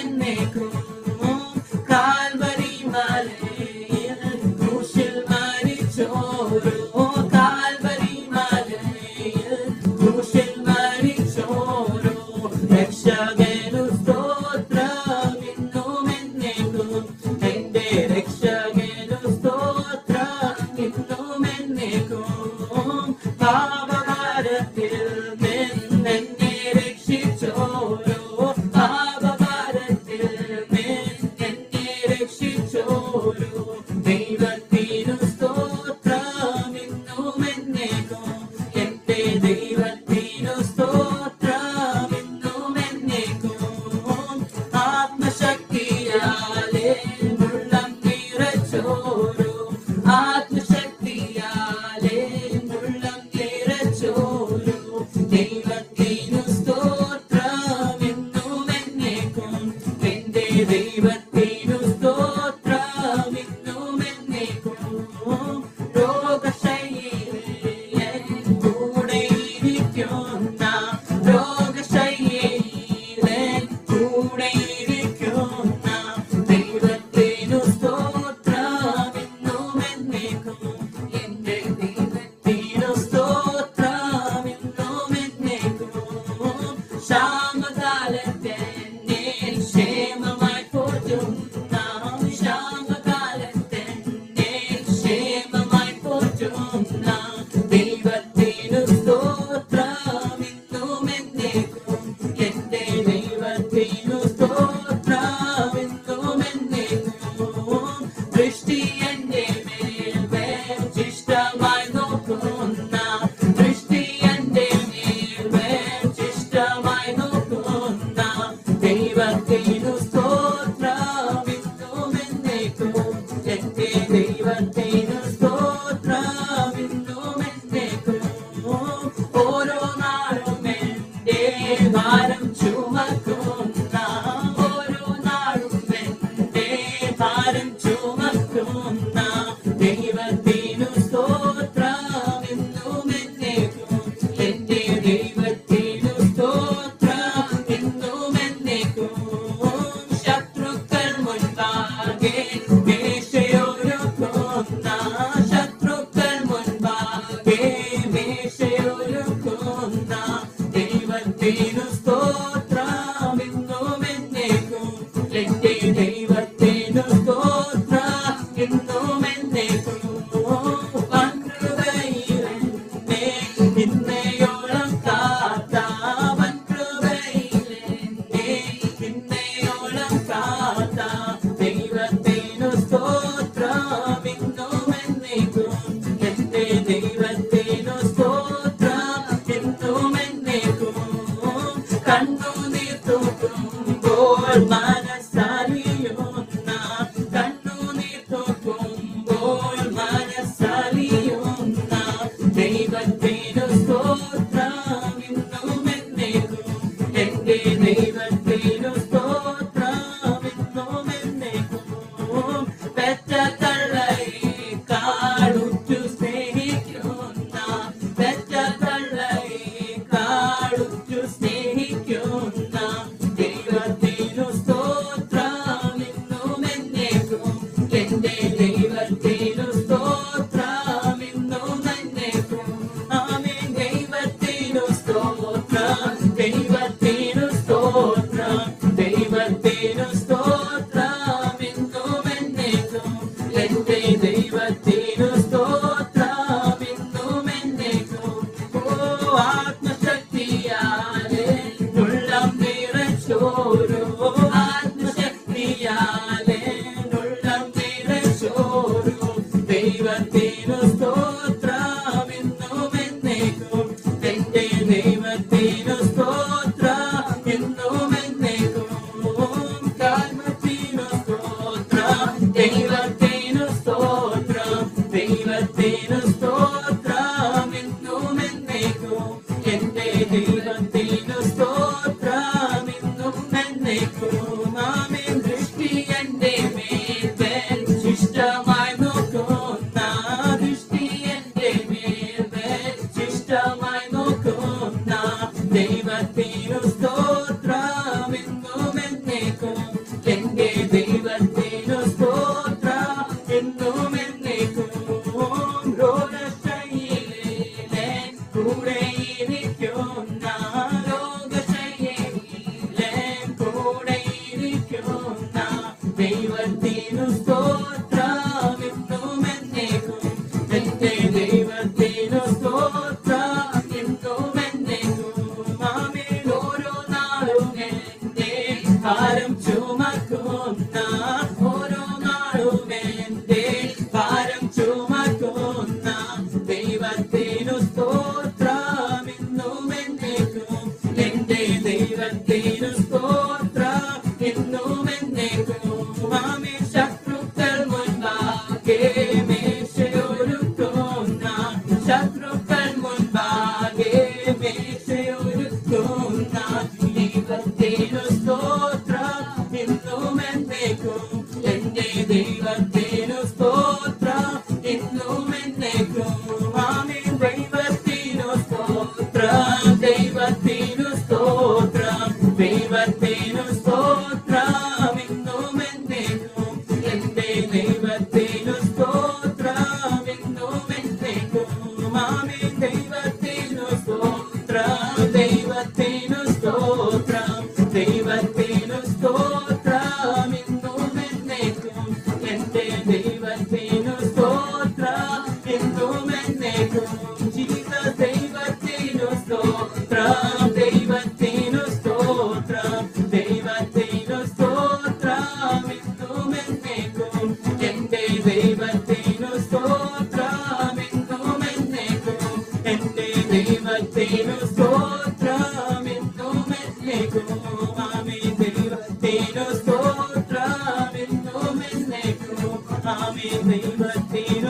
എന്നേക്കും കാൽവരി മലയിൽ ക്രൂശിൽ മരിച്ചോരോ കാൽവരി മലയിൽ ക്രൂശിൽ മരിച്ചോരോ രക്ഷകനു സ്തോത്രം ഇന്നും എന്നേക്കും എന്റെ രക്ഷകനു സ്തോത്രം ഇന്നും എന്നേക്കും പാപഭാരത്തിൽ നിന്നെന്നെ രക്ഷിച്ചോരോ പാപഭാരത്തിൽ നിന്നെന്നെ രക്ഷിച്ചോരോ ദൈവത്തിനു സ്തോത്രം ഇന്നും എന്നേക്കും എന്റെ ദൈവത്തിനു സ്തോത്രം ഇന്നും എന്നേക്കും ആത്മശക്തിയാലേ ഉള്ളം നിറച്ചോരോ ആത്മശക്തിയാലേ ഉള്ളം നിറച്ചോരോ ദൈവത്തിനു സ്തോത്രം ഇന്നും എന്നേക്കും എന്റെ ദൈവത്തിനു സ്തോത്രം ഇന്നും എന്നേക്കും രോഗശൈലിയിൽ കൂടെ ഇരിക്കുന്ന രോഗശൈലിയിൽ കൂടെ ഇരിക്കുന്ന ദൈവത്തിനു സ്തോത്രം ഇന്നും എന്നേക്കും എന്റെ ദൈവത്തിനു സ്തോത്രം ഇന്നും എന്നേക്കും ക്ഷാമകാലത്തെ ക്ഷേമമായി പോറ്റുന്ന ക്ഷാമകാലത്തെ ക്ഷേമമായി പോറ്റുന്ന ദൈവത്തിനു സ്തോത്രം ഇന്നും എന്നേക്കും എന്റെ ദൈവത്തിനു സ്തോത്രം ഇന്നും എന്നേക്കും ദൃഷ്ടി എന്റെ മേൽ വേർച്ചിഷ്ടമായി നോക്കുന്ന ദൃഷ്ടി എന്റെ മേൽ വേർച്ചിഷ്ടമായി നോക്കുന്ന ദൈവത്തിനു സ്തോത്രം ഇന്നും എന്നേക്കും എന്റെ ദൈവത്തിനു സ്തോത്രം ഇന്നും എന്നേക്കും ഓരോ നാളും എന്റെ ഭാരം ചുമക്കുന്ന ഓരോ നാളും എന്റെ ഭാരം ചുമക്കുന്ന ദൈവത്തിനു സ്തോത്രം ഇന്നും എന്നേക്കും എന്റെ ദൈവത്തിനു സ്തോത്രം ഇന്നും എന്നേക്കും ശത്രുക്കൾ മുൻപാകെ മേശയൊരുക്കുന്ന ശത്രുക്കൾ മുൻപാകെ മേശയൊരുക്കുന്ന ദൈവത്തിനു സ്തോത്രം ഇന്നും എന്നേക്കും എന്റെ ദൈവത്തിനു സ്തോത്രം ഇന്നും എന്നേക്കും വൻകൃപയിലെന്നെ ഇന്നയോളം കാത്ത വൻകൃപയിലെന്നെ ഇന്നയോളം കാത്ത ദൈവത്തിനു സ്തോത്രം ഇന്നും എന്നേക്കും എന്റെ ദൈവത്തിനു സ്തോത്രം ഇന്നും എന്നേക്കും കണ്ണുനീർ തൂക്കുമ്പോൾ മനസ്സറിയുന്ന കണ്ണുനീർ തൂക്കുമ്പോൾ മനസ്സറിയുന്ന ദൈവത്തിനു സ്തോത്രം ഇന്നും എന്നേക്കും എന്റെ ദൈവത്തിനു സ്തോത്രം ഇന്നും എന്നേക്കും പെറ്റ തള്ളയെക്കാളുറ്റു സ്നേഹിക്കുന്ന പെറ്റ തള്ളയെക്കാളുറ്റു സ്നേഹിക്കുന്ന ദൈവത്തിനു സ്തോത്രം ഭാരം ചുമക്കുന്ന ഓരോ നാളും എന്റെ ഭാരം ചുമക്കുന്ന ദൈവത്തിനു സ്തോത്രം എന്നും എന്നേക്കും. എന്റെ ദൈവത്തിനു സ്തോത്രം എന്നും എന്നേക്കും. ആമേൻ. ശത്രുക്കൾ മുൻപാകെ മേശയൊരുക്കുന്ന ശത്രുക്കൾ മുൻപാകെ മേശയൊരുക്കുന്ന ദൈവത്തിനു സ്തോത്രം എന്നും എന്നേക്കും. എന്റെ ദൈവത്തിനു സ്തോത്രം എന്നും എന്നേക്കും. ആമേൻ. ദൈവത്തിനു സ്തോത്രം, ദൈവത്തിനു സ്തോത്രം, ദൈവത്തിനു സ്തോത്രം എന്നും എന്നേക്കും. എന്റെ ദൈവത്തിനു സ്തോത്രം എന്നും എന്നേക്കും. ആമേൻ. ദൈവത്തിനു സ്തോത്രം, ദൈവത്തിനു സ്തോത്രം, ദൈവത്തിനു സ്തോത്രം എന്നും എന്നേക്കും. എന്റെ ദൈവത്തിനു സ്തോത്രം എന്നും എന്നേക്കും. ജീസസ്. ദൈവത്തിനു സ്തോത്രം, ദൈവത്തിനു സ്തോത്രം, ദൈവത്തിനു സ്തോത്രം എന്നും എന്നേക്കും. എന്റെ ദൈവത്തിനു സ്തോത്രം എന്നും എന്നേക്കും. എന്റെ ദൈവത്തിനു സ്തോത്രം എന്നും എന്നേക്കും. ആമേൻ. ദൈവത്തിനു സ്തോത്രം എന്നും എന്നേക്കും. ആമേൻ. ദൈവത്തിനു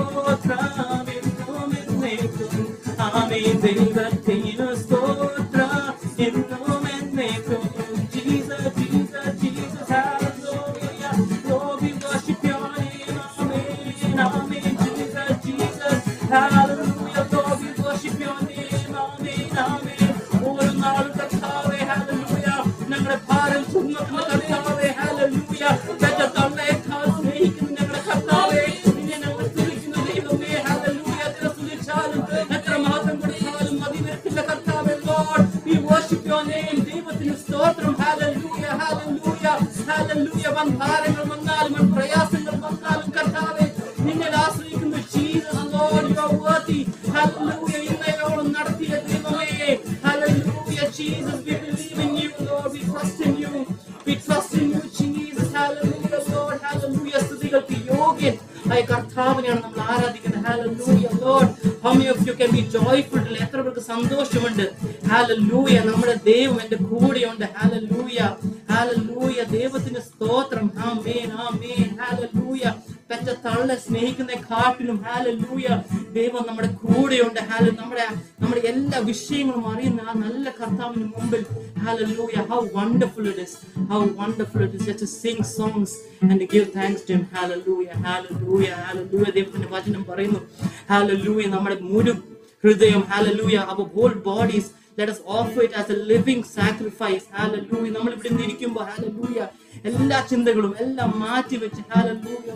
സ്തോത്രം എന്നും എന്നേക്കും. ആമേൻ. ദൈവത്തിനു സ്തോത്രം എന്നും എന്നേക്കും. Jesus, Jesus, Jesus. Hallelujah. Lord, we worship your name. Amen. Amen. Jesus, Jesus. Hallelujah. Lord, we worship your name. Amen. Amen. ഒരു നാൾ കർത്താവേ, hallelujah. ഞങ്ങളുടെ ഭാരം ചുമക്കുന്ന കർത്താവേ, hallelujah. തള്ളയേക്കാൾ സ്നേഹിക്കുന്ന ഞങ്ങളുടെ കർത്താവേ, നിന്നെ ഞങ്ങൾ സ്തുതിക്കുന്ന ദൈവമേ, hallelujah. എത്ര സ്തുതിച്ചാലും എത്ര മഹത്വം കൊടുത്താലും മതി വരത്തില്ല കർത്താവേ. Lord, we worship your name. ദൈവത്തിന് സ്തോത്രം. hallelujah, hallelujah, hallelujah. ഭാരങ്ങൾ വന്നാലും പ്രയാസങ്ങൾ വന്നാലും കർത്താവേ, നിന്നെ ആശ്രയിക്കുന്ന Jesus. Lord, you are worthy. hallelujah. ഇന്നയോളം നടത്തിയ ദൈവമേ, hallelujah. Jesus, we believe in you. Lord, we trust in you. We trust in you, Jesus. hallelujah, Lord, hallelujah. സ്തുതികൾക്ക് യോഗ്യൻ ആയ കർത്താവിനെയാണ് നമ്മൾ ആരാധിക്കുന്നത്. hallelujah, Lord. How many of you can be joyful? എത്ര പേർക്ക് സന്തോഷമുണ്ട്? hallelujah. നമ്മുടെ ദൈവം എൻ്റെ കൂടെയുണ്ട്. hallelujah, hallelujah. ദൈവത്തിന് സ്തോത്രം. ആമേൻ, ആമേൻ. hallelujah. പെറ്റ തള്ളെ സ്നേഹിക്കുന്ന കാട്ടിലും hallelujah ദൈവം നമ്മുടെ കൂടെയുണ്ട്. നമ്മുടെ എല്ലാ വിഷയങ്ങളും അറിയുന്ന ആ നല്ല കർത്താവിന് മുമ്പിൽ hallelujah. How wonderful it is. How wonderful it is just to sing songs and to give thanks to him. hallelujah, hallelujah, hallelujah. ദൈവത്തിന്റെ വചനം പറയുന്നു hallelujah. നമ്മുടെ മുഴു ഹൃദയം hallelujah. Our whole bodies, let us offer it as a living sacrifice. hallelujah. നമ്മൾ ഇവിടെ ഇരിക്കുമ്പോൾ hallelujah എല്ലാ ചിന്തകളും എല്ലാം മാറ്റി വെച്ച് hallelujah.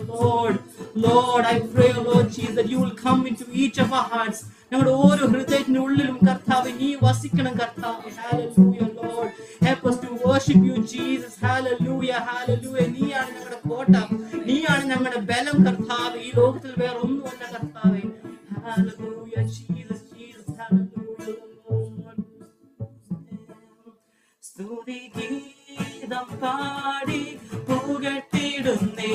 Lord, I pray, Lord Jesus, that you will come into each of our hearts. ഞങ്ങളുടെ ഓരോ ഹൃദയത്തിന്റെ ഉള്ളിലും കർത്താവേ നീ വസിക്കണം കർത്താവേ. hallelujah, Lord. Help us to worship you, Jesus. hallelujah, hallelujah. നീയാണ് ഞങ്ങളുടെ കോട്ട, നീയാണ് ഞങ്ങളുടെ ബലം കർത്താവേ. ഈ ലോകത്തിൽ വേറെ ഒന്നുമല്ല കർത്താവേ. hallelujah, Jesus, Jesus, hallelujah, Lord. സ്തുതിഗീതം പാടി പുകഴ്ത്തിടുന്നേ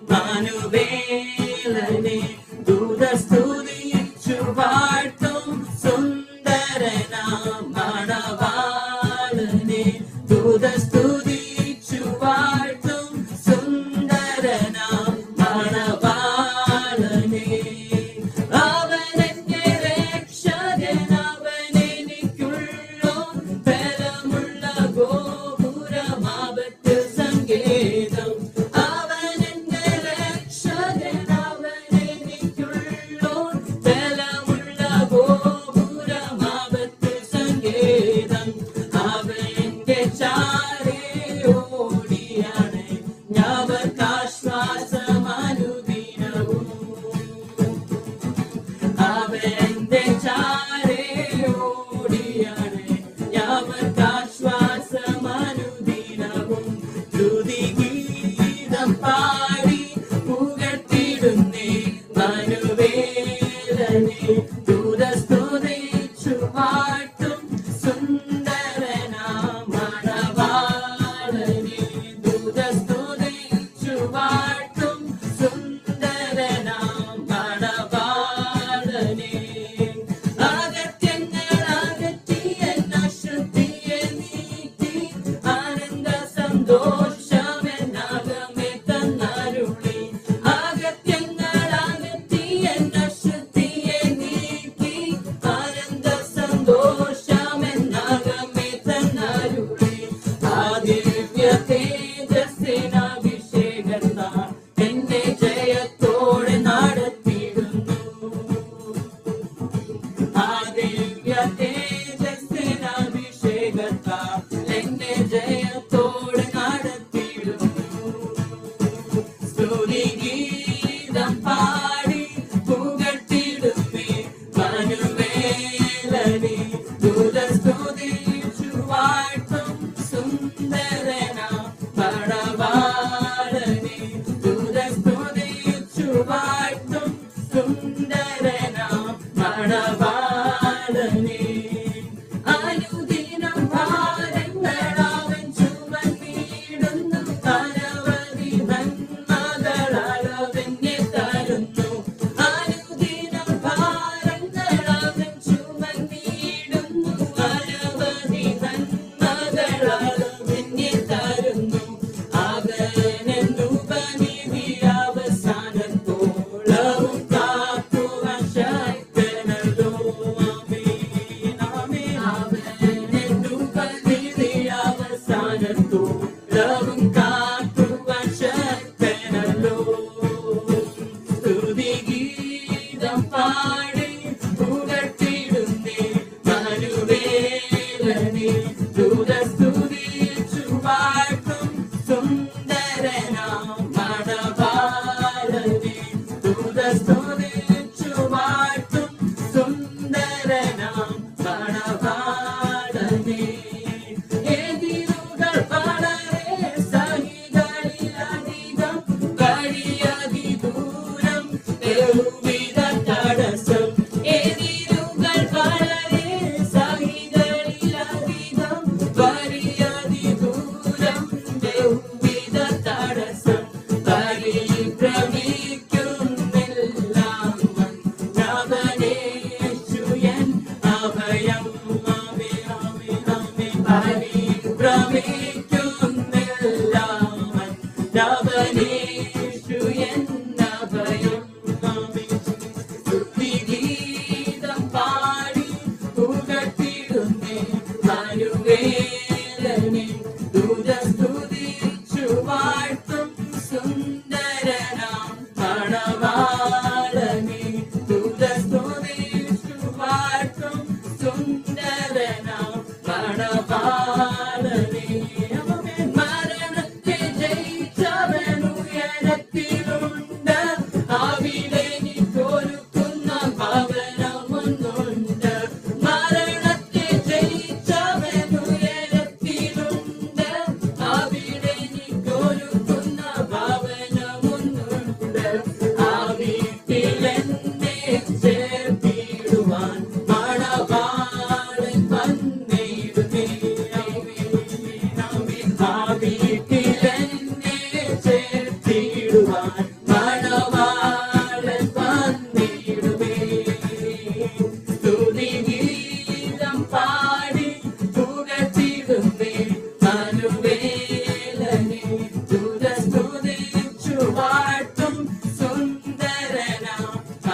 മാനുവേലനെ, ദൂതസ്തുതിച്ചു വാഴ്ത്തും സുന്ദരനാം മണവാളനെ, ദൂതസ്തുതിച്ചു വാഴ്ത്തും സുന്ദരനാം മണവാളനെ. അവനെന്റെ രക്ഷകൻ, അവനെനിക്കുള്ളോ ബലമുള്ള ഗോപുരമാപത്ത് സങ്കേതം. അവനെന്റെ രക്ഷകൻ, അവനെനിക്കുള്ളോ ബലമുള്ള ഗോപുരമാപത്ത് സങ്കേതം. അവന്റെ ചാരേ ഓടിയാണ് ഞാവർക്കാശ്വാസമനുദിനവും. അവന്റെ ചാരേ ഓടിയാണ് ഞാവർക്കാശ്വാസമനുദിനവും. സ്തുതിഗീതം പാടി പുകഴ്ത്തിടുന്നേ മനുവേലനെ, ദൂതസ്തുതിച്ചു വാഴ്ത്തും സുന്ദരനാം മണവാളനെ. തേജസ്സിനഭിഷേകത്താൽ എന്നെ ജയത്തോടെ നടത്തിയിടുന്നു. ആ ദിവ്യ തേജസ്സിനഭിഷേകത്താൽ എന്നെ ജയത്തോടെ നടത്തിയിടുന്നു. സ്തുതിഗീതം പാടി പുകഴ്ത്തിടുമേ മനുവേലനെ ദൂതസ്തുതിച്ചു വാഴ്ത്തും സുന്ദരനാം മണവാളനെ ദൂതസ്തുതിച്ചു വാഴ്ത്തും സുന്ദരനാം മണവാളനെ. അനുദിനം ഭാരങ്ങളവൻ ചുമന്നിടുന്നു അനവധി നന്മകളവനെ തരുന്നു. അനുദിനം ഭാരങ്ങളവൻ ചുമന്നിടുന്നു അനവധി നന്മകളവനെ തരുന്നു. അവനെന്നുപനിധി അവസാനത്തോളവും കാക്കുവാൻ ശക്തനല്ലോ. ആമേൻ ആമേൻ. അവനെന്നുപനിധി അവസാനത്തോളവും കാക്കുവാൻ ശക്തനല്ലോ. സ്തുതിഗീതം പാടി പുകഴ്ത്തിടുന്നേ മനുവേലനെ ദൂതസ്തുതിച്ചു വാഴ്ത്തും സുന്ദരനാം മണവാളനെ ദൂതസ്തുതിച്ചു വാഴ്ത്തും സുന്ദരനാം മണവാളനെ. എതിരുകൾ വളരെ സഹികളിലധികം കഴിയതിദൂരം ബഹുവിധ തടസ്സം. എതിരുകൾ വളരെ സഹികളിലധികം കഴിയതിദൂരം ബഹുവിധ തടസ്സം. പരിഭ്രമിക്കുന്നെല്ലാം നവനേശുയൻ അഭയം. ആമേൻ ആമേൻ ആമേൻ. പരിഭ്രമിക്കുന്നെല്ലാം നവനേശുയൻ അഭയം. ആമേൻ. സ്തുതിഗീതം പാടി പുകഴ്ത്തിടുന്നേ മനുവേലനെ ദൂതസ്തുതിച്ചു വാഴ്ത്തും സുന്ദരനാം മണവാളനെ ദൂതസ്തുതിച്ചു വാഴ്ത്തും സുന്ദരനാം മണവാളനെ. മരണത്തെ ജയിച്ചവനുയരത്തിലുണ്ട് അവിടെ എനിക്കൊരുക്കുന്ന ഭവനമൊന്നുണ്ട്. മരണത്തെ ജയിച്ചവനുയരത്തിലുണ്ട് അവിടെ എനിക്കൊരുക്കുന്ന ഭവനമൊന്നുണ്ട്. ആ വീട്ടിലെന്നെ ചേർത്തിടുവാൻ മണവാളൻ വന്നിടുന്നേ. ആ വീട്ടിലെന്നെ ചേർത്തിടുവാൻ മണവാളൻ വന്നിടുന്നേ. സ്തുതിഗീതം പാടി പുകഴ്ത്തിടുന്നേ മനുവേലനെ ദൂതസ്തുതിച്ചു വാഴ്ത്തും സുന്ദരനാം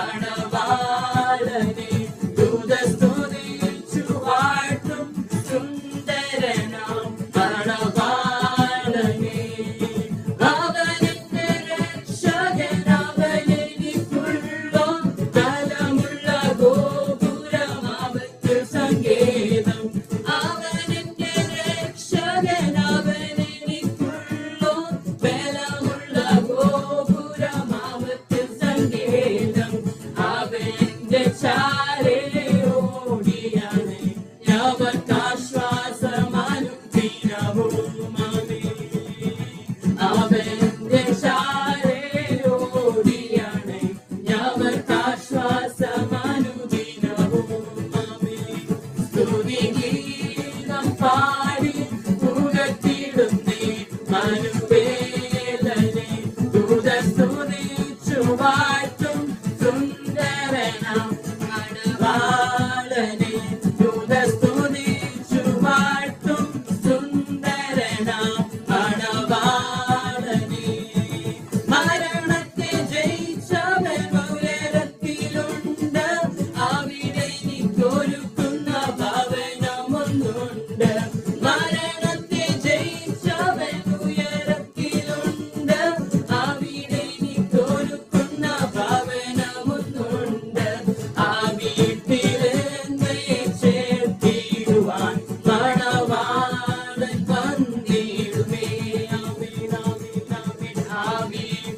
മണവാളനെ ദൂതസ്തുതിച്ചു വാഴ്ത്തും സുന്ദരനാം മണവാളനെ. അവനെന്റെ രക്ഷകൻ അവനെനിക്കുള്ളോൻ ബലമുള്ള ഗോപുരം അവർക്ക് സങ്കേതം. അവനെന്റെ രക്ഷകൻ അവനെനിക്കുള്ളോൻ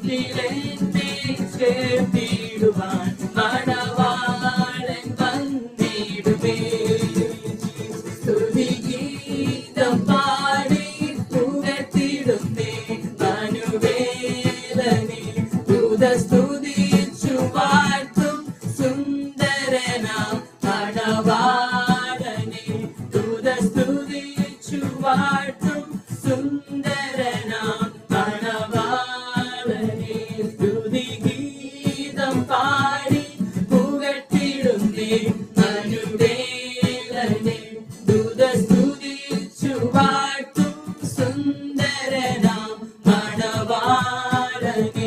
വീട്ടിലെന്നെ ചേർത്തിടുവാൻ മണവാളൻ വന്നിടുമേ. സ്തുതിഗീതം പാടി പുകഴ്ത്തിടുന്നേ മനുവേലനെ. സ്തുതിച്ചു വാഴ്ത്തും സുന്ദരനാം മണവാളനെ. സ്തുതിച്ചു വാഴ്ത്തും സുന്ദരനാം മണവാളനെ. സ്തുതിഗീതം പാടി പുകഴ്ത്തിടുന്നേ മനുവേലനെ. സ്തുതിച്ചു വാഴ്ത്തും സുന്ദരനാം മണവാളനെ.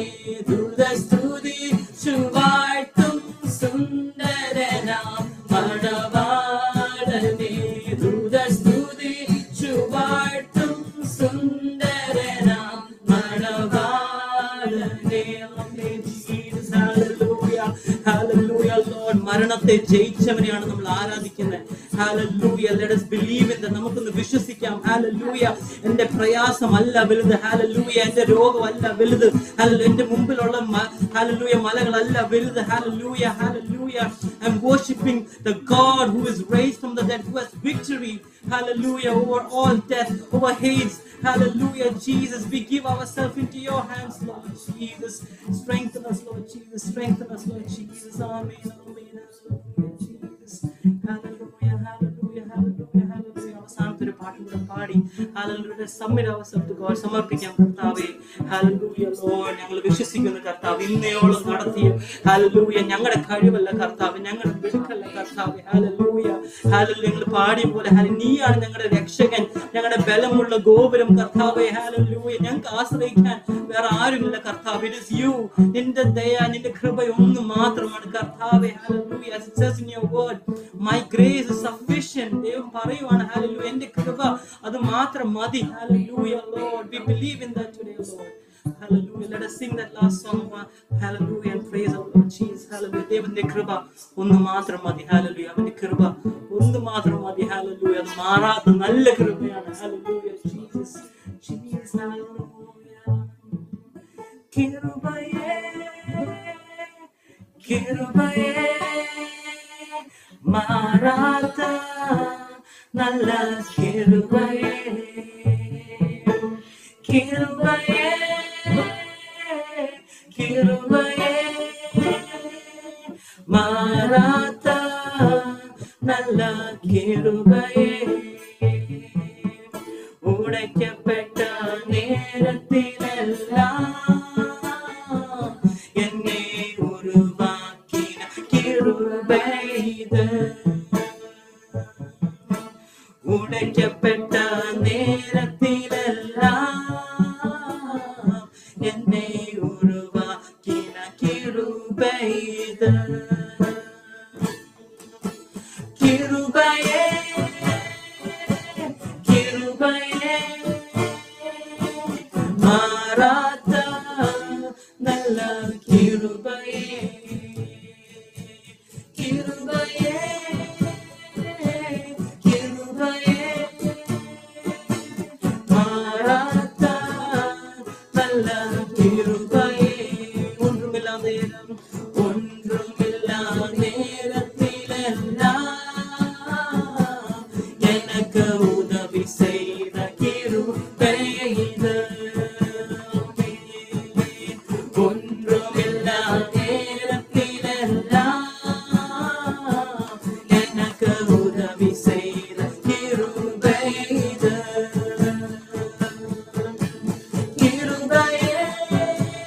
സ്തുതിച്ചു വാഴ്ത്തും സുന്ദരനാം മണവാളനെ. സ്തുതിച്ചു വാഴ്ത്തും സുന്ദരനാം മണവാളനെ. Hallelujah, hallelujah, Lord. മരണത്തെ ജയിച്ചവനെയാണ് നമ്മൾ ആരാധിക്കുന്നത്. Hallelujah, let us believe in that. നമുക്കൊന്ന് വിശ്വസിക്കാം. Hallelujah, എന്റെ പ്രയാസമല്ല വലുത്. Hallelujah, എന്റെ രോഗമല്ല വലുത്. Hallelujah, എന്റെ മുമ്പിലുള്ള Hallelujah മലകളല്ല വലുത്. Hallelujah, hallelujah, I'm worshiping the God who is raised from the dead, who has victory. Hallelujah, over all death, over Hades. Hallelujah, Jesus, we give ourselves into your hands, Lord Jesus. Strengthen us, Lord Jesus. Strengthen us, Lord Jesus. Amen, amen, hallelujah, Jesus. Hallelujah, hallelujah, hallelujah, hallelujah. അവസാനത്തെ പാട്ടും കൂടെ പാടി Hallelujah, submit ourselves to God. സമർപ്പിക്കാം കർത്താവേ. Hallelujah, Lord. ഞങ്ങൾ വിശ്വസിക്കുന്ന കർത്താവ് ഇന്നയോളം നടത്തിയ Hallelujah, ഞങ്ങളുടെ കഴിവല്ല കർത്താവ്, ഞങ്ങളുടെ മിടുക്കല്ല കർത്താവ്. Hallelujah, Hallelujah, ഞങ്ങൾ പാടിയ പോലെ നീയാണ് ഞങ്ങളുടെ രക്ഷകൻ, ഞങ്ങളുടെ ബലമുള്ള ഗോപുരം കർത്താവേ. Hallelujah, ഞങ്ങൾക്ക് ആശ്രയിക്കാൻ വേറെ ആരുമില്ല കർത്താവ്. It is you. നിന്റെ ദയ, നിന്റെ കൃപ ഒന്ന് മാത്രമാണ് കർത്താവേ. Hallelujah, as it says in your word, my grace is sufficient. ദൈവം പറയുവാണ് Hallelujah, എന്റെ കൃപ അത് മാത്രം മതി. Hallelujah, Lord, we believe in that today, Lord. Hallelujah, let us sing that last song. Hallelujah, and praise our Lord Jesus. Hallelujah, ദൈവത്തിന്റെ കൃപ ഒന്ന് മാത്രം മതി. Hallelujah, അവന്റെ കൃപ ഒന്ന് മാത്രം മതി. Hallelujah, അത് മാറാത്ത നല്ല കൃപയാണ്. Hallelujah, Jesus, Jesus, hallelujah. കൃപയേ കൃപയേ മാറാത്ത നല്ല കൃപയേ. കൃപയേ കൃപയേ മാറാത്ത നല്ല കൃപയേ. ഉടയ്ക്കപ്പെട്ട നേരത്തിലെല്ലാം എന്നെ ഉരുവാക്കിന കൃപയിത്. ഉടയ്ക്കപ്പെട്ട നേരത്തിലെല്ലാം എന്നെ ഉരുവാക്കിന കൃപയിത്. കൃപയേ കൃപയേ മാറാത്ത നല്ല കൃപയേ. കൃപയേ കൃപയേ മാറാത്ത നല്ല കൃപയേ. ഒന്നുമില്ലാ നേരം ഒന്നുമില്ലാ നേരത്തിലെല്ലാം எனக்கு உதவி செய்த கிருபையிது. ஒன்றுமில்லா நேரத்திலெல்லாம் எனக்கு உதவி செய்த கிருபையிது. கிருபையே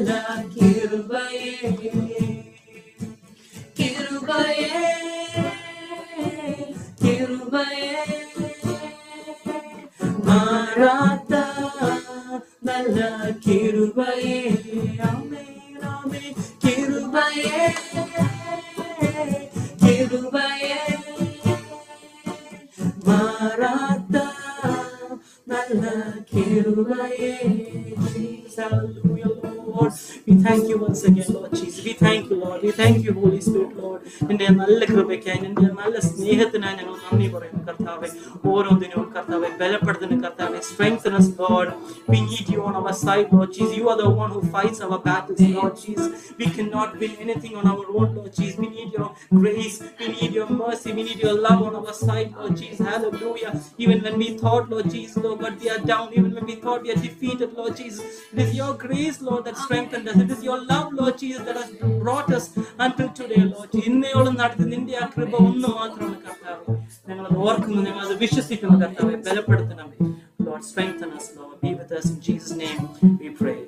നല്ല കിരുബയേ കിരുബയേ കിരുബയേ മാറാത്ത നല്ല കിരുബയേ ആമേൻ ആമേൻ കിരുബയേ കിരുബയേ മാറാത്ത നല്ല കിരുബയേ. Hallelujah, Lord. We thank you once again, Lord Jesus. We thank you, Lord. We thank you, Holy Spirit, Lord. നിന്റെ നല്ല കൃപയ്ക്കായി നിന്റെ നല്ല സ്നേഹത്തിനായി ഞങ്ങൾ നന്ദി പറയുന്നു കർത്താവേ. ഓരോ ദിനവും കർത്താവെ ബലപ്പെടുത്തുന്ന കർത്താവെ. Strengthen us, Lord. We need you on our side, Lord Jesus. You are the one who fights our battles, Lord Jesus. We cannot win anything on our own, Lord Jesus. We need your grace. We need your mercy. We need your love on our side, Lord Jesus. Hallelujah. Even when we thought, Lord Jesus, Lord God, we are down. Even when we thought we are defeated, Lord Jesus. It is your grace, Lord, that strengthened us. It is your love, Lord Jesus, that has brought us until today, Lord Jesus. ഇന്നയോളം നടത്തി നിന്റെ ആ കൃപ ഒന്ന് മാത്രമാണ് കർത്താവേ. ഞങ്ങളത് ഓർക്കുന്നു, ഞങ്ങളത് വിശ്വസിക്കുന്നു കർത്താവെ. ബലപ്പെടുത്തണമേ. Lord, strengthen us, Lord. Be with us in Jesus' name we pray.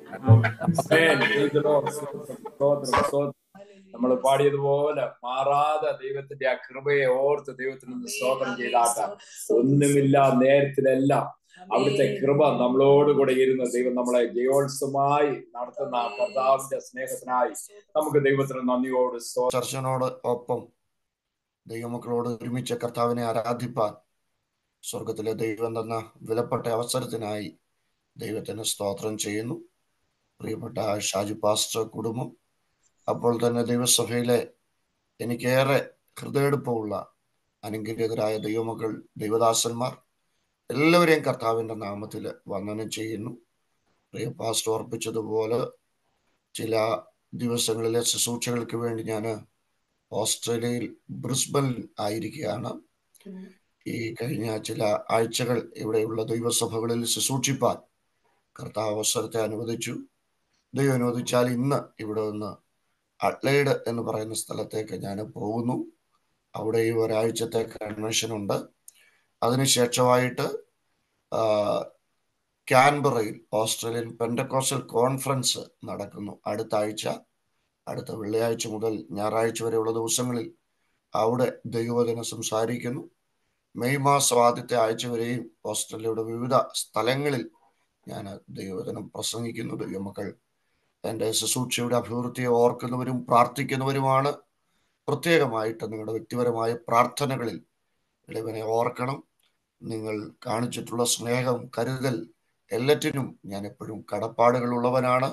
നമ്മൾ പാടിയതുപോലെ മാറാതെ ദൈവത്തിന്റെ ആ കൃപയെ ഓർത്ത് ദൈവത്തിന് സ്തോത്രം ചെയ്താട്ട. ഒന്നുമില്ല നേരത്തിലെല്ലാം അവിടുത്തെ കൃപ നമ്മളോട് കൂടെ ഇരുന്ന് ദൈവം നമ്മളെ ജയോത്സവമായി നടത്തുന്ന കർത്താവിന്റെ സ്നേഹത്തിനായി നമുക്ക് ദൈവത്തിന് നന്ദിയോട് ചർച്ചനോട് ഒപ്പം ദൈവമക്കളോട് ഒരുമിച്ച് കർത്താവിനെ ആരാധിപ്പാൻ സ്വർഗത്തിലെ ദൈവം തന്ന വിലപ്പെട്ട അവസരത്തിനായി ദൈവത്തിന് സ്തോത്രം ചെയ്യുന്നു. പ്രിയപ്പെട്ട ഷാജു പാസ്റ്റർ കുടുംബം, അപ്പോൾ തന്നെ ദൈവസഭയിലെ എനിക്കേറെ ഹൃദയെടുപ്പമുള്ള അനുഗ്രഹീതരായ ദൈവമക്കൾ, ദൈവദാസന്മാർ എല്ലാവരെയും കർത്താവിൻ്റെ നാമത്തിൽ വന്ദനം ചെയ്യുന്നു. പ്രിയ പാസ്റ്റർ ഓർപ്പിച്ചതുപോലെ ചില ദിവസങ്ങളിലെ ശുശ്രൂഷകൾക്ക് വേണ്ടി ഞാൻ ഓസ്ട്രേലിയയിൽ ബ്രിസ്ബനിൽ ആയിരിക്കുകയാണ്. ഈ കഴിഞ്ഞ ചില ആഴ്ചകൾ ഇവിടെയുള്ള ദൈവസഭകളിൽ ശുശ്രൂഷിപ്പാൻ കർത്താവ് അവസരത്തെ അനുവദിച്ചു. ദൈവം അനുവദിച്ചാൽ ഇന്ന് ഇവിടെ നിന്ന് അഡ്ലൈഡ് എന്ന് പറയുന്ന സ്ഥലത്തേക്ക് ഞാൻ പോകുന്നു. അവിടെ ഈ ഒരാഴ്ചത്തെ കൺവെൻഷൻ ഉണ്ട്. അതിനുശേഷമായിട്ട് കാൻബറയിൽ ഓസ്ട്രേലിയൻ പെൻഡക്കോസ്റ്റൽ കോൺഫറൻസ് നടക്കുന്നു. അടുത്ത ആഴ്ച, അടുത്ത വെള്ളിയാഴ്ച മുതൽ ഞായറാഴ്ച വരെയുള്ള ദിവസങ്ങളിൽ അവിടെ ദൈവവചനം സംസാരിക്കുന്നു. മെയ് മാസം ആദ്യത്തെ ആഴ്ച വരെയും ഓസ്ട്രേലിയയുടെ വിവിധ സ്ഥലങ്ങളിൽ ഞാൻ ദൈവവചനം പ്രസംഗിക്കുന്നു. ദൈവമക്കൾ എൻ്റെ ശുശ്രൂഷയുടെ അഭിവൃദ്ധിയെ ഓർക്കുന്നവരും പ്രാർത്ഥിക്കുന്നവരുമാണ്. പ്രത്യേകമായിട്ട് നിങ്ങളുടെ വ്യക്തിപരമായ പ്രാർത്ഥനകളിൽ ഇളവനെ ഓർക്കണം. നിങ്ങൾ കാണിച്ചിട്ടുള്ള സ്നേഹം, കരുതൽ, എല്ലാറ്റിനും ഞാൻ എപ്പോഴും കടപ്പാടുകളുള്ളവനാണ്.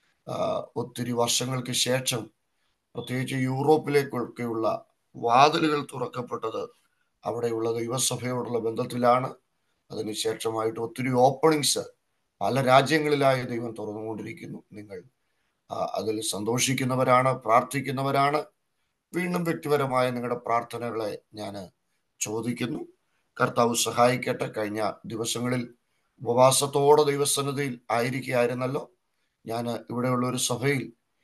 ഒത്തിരി വർഷങ്ങൾക്ക് ശേഷം പ്രത്യേകിച്ച് യൂറോപ്പിലേക്കൊക്കെയുള്ള വാതിലുകൾ തുറക്കപ്പെട്ടത് അവിടെയുള്ള ദൈവസഭയോടുള്ള ബന്ധത്തിലാണ്. അതിനുശേഷമായിട്ട് ഒത്തിരി ഓപ്പണിങ്സ് പല രാജ്യങ്ങളിലായി ദൈവം തുറന്നുകൊണ്ടിരിക്കുന്നു. നിങ്ങൾ അതിൽ സന്തോഷിക്കുന്നവരാണ്, പ്രാർത്ഥിക്കുന്നവരാണ്. വീണ്ടും വ്യക്തിപരമായ നിങ്ങളുടെ പ്രാർത്ഥനകളെ ഞാൻ ചോദിക്കുന്നു. കർത്താവ് സഹായിക്കട്ടെ. കഴിഞ്ഞ ദിവസങ്ങളിൽ ഉപവാസത്തോടെ ദൈവസന്നിധിയിൽ ആയിരിക്കുകയായിരുന്നല്ലോ. ഞാൻ ഇവിടെയുള്ള ഒരു സഭയിൽ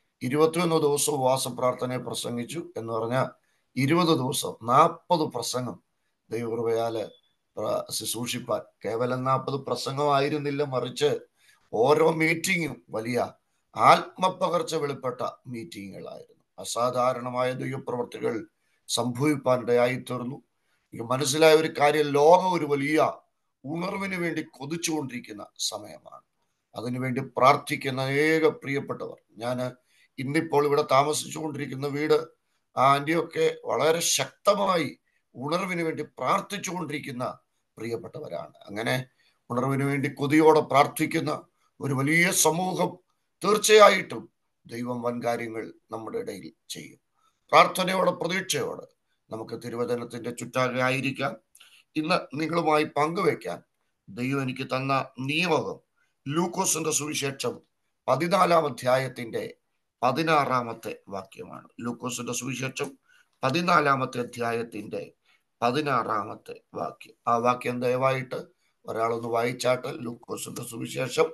21 ദിവസം ഉപവാസ പ്രാർത്ഥനയെ പ്രസംഗിച്ചു. എന്ന് പറഞ്ഞാൽ 20 ദിവസം 40 പ്രസംഗം ദൈവകൃപയാല് ശുശ്രൂഷിപ്പാൻ. കേവലം 40 പ്രസംഗമായിരുന്നില്ല, മറിച്ച് ഓരോ മീറ്റിങ്ങും വലിയ ആത്മപകർച്ച വെളിപ്പെട്ട മീറ്റിങ്ങുകളായിരുന്നു. അസാധാരണമായ ദൈവപ്രവർത്തികൾ സംഭവിപ്പാനിടയായി തീർന്നു. എനിക്ക് മനസ്സിലായ ഒരു കാര്യം, ലോകം ഒരു വലിയ ഉണർവിന് വേണ്ടി കൊതിച്ചുകൊണ്ടിരിക്കുന്ന സമയമാണ്. അതിനുവേണ്ടി പ്രാർത്ഥിക്കുന്ന അനേക പ്രിയപ്പെട്ടവർ. ഞാൻ ഇന്നിപ്പോൾ ഇവിടെ താമസിച്ചുകൊണ്ടിരിക്കുന്ന വീട്, ആ ആൻറ്റിയൊക്കെ വളരെ ശക്തമായി ഉണർവിന് വേണ്ടി പ്രാർത്ഥിച്ചുകൊണ്ടിരിക്കുന്ന പ്രിയപ്പെട്ടവരാണ്. അങ്ങനെ ഉണർവിന് വേണ്ടി കൊതിയോടെ പ്രാർത്ഥിക്കുന്ന ഒരു വലിയ സമൂഹം തീർച്ചയായിട്ടും ദൈവം വൻകാര്യങ്ങൾ നമ്മുടെ ഇടയിൽ ചെയ്യും. പ്രാർത്ഥനയോടെ, പ്രതീക്ഷയോടെ നമുക്ക് തിരുവചനത്തിന്റെ ചുറ്റാകെ ആയിരിക്കാം. ഇന്ന് നിങ്ങളുമായി പങ്കുവെക്കാൻ ദൈവം എനിക്ക് തന്ന നിയമകം ലൂക്കോസിന്റെ സുവിശേഷം 14-ാം അധ്യായത്തിന്റെ 16-ാമത്തെ വാക്യമാണ്. ലൂക്കോസിന്റെ സുവിശേഷം 14-ാമത്തെ അധ്യായത്തിന്റെ 16-ാമത്തെ വാക്യം. ആ വാക്യം ദയവായിട്ട് ഒരാളൊന്ന് വായിച്ചാട്ട്. ലൂക്കോസിന്റെ സുവിശേഷം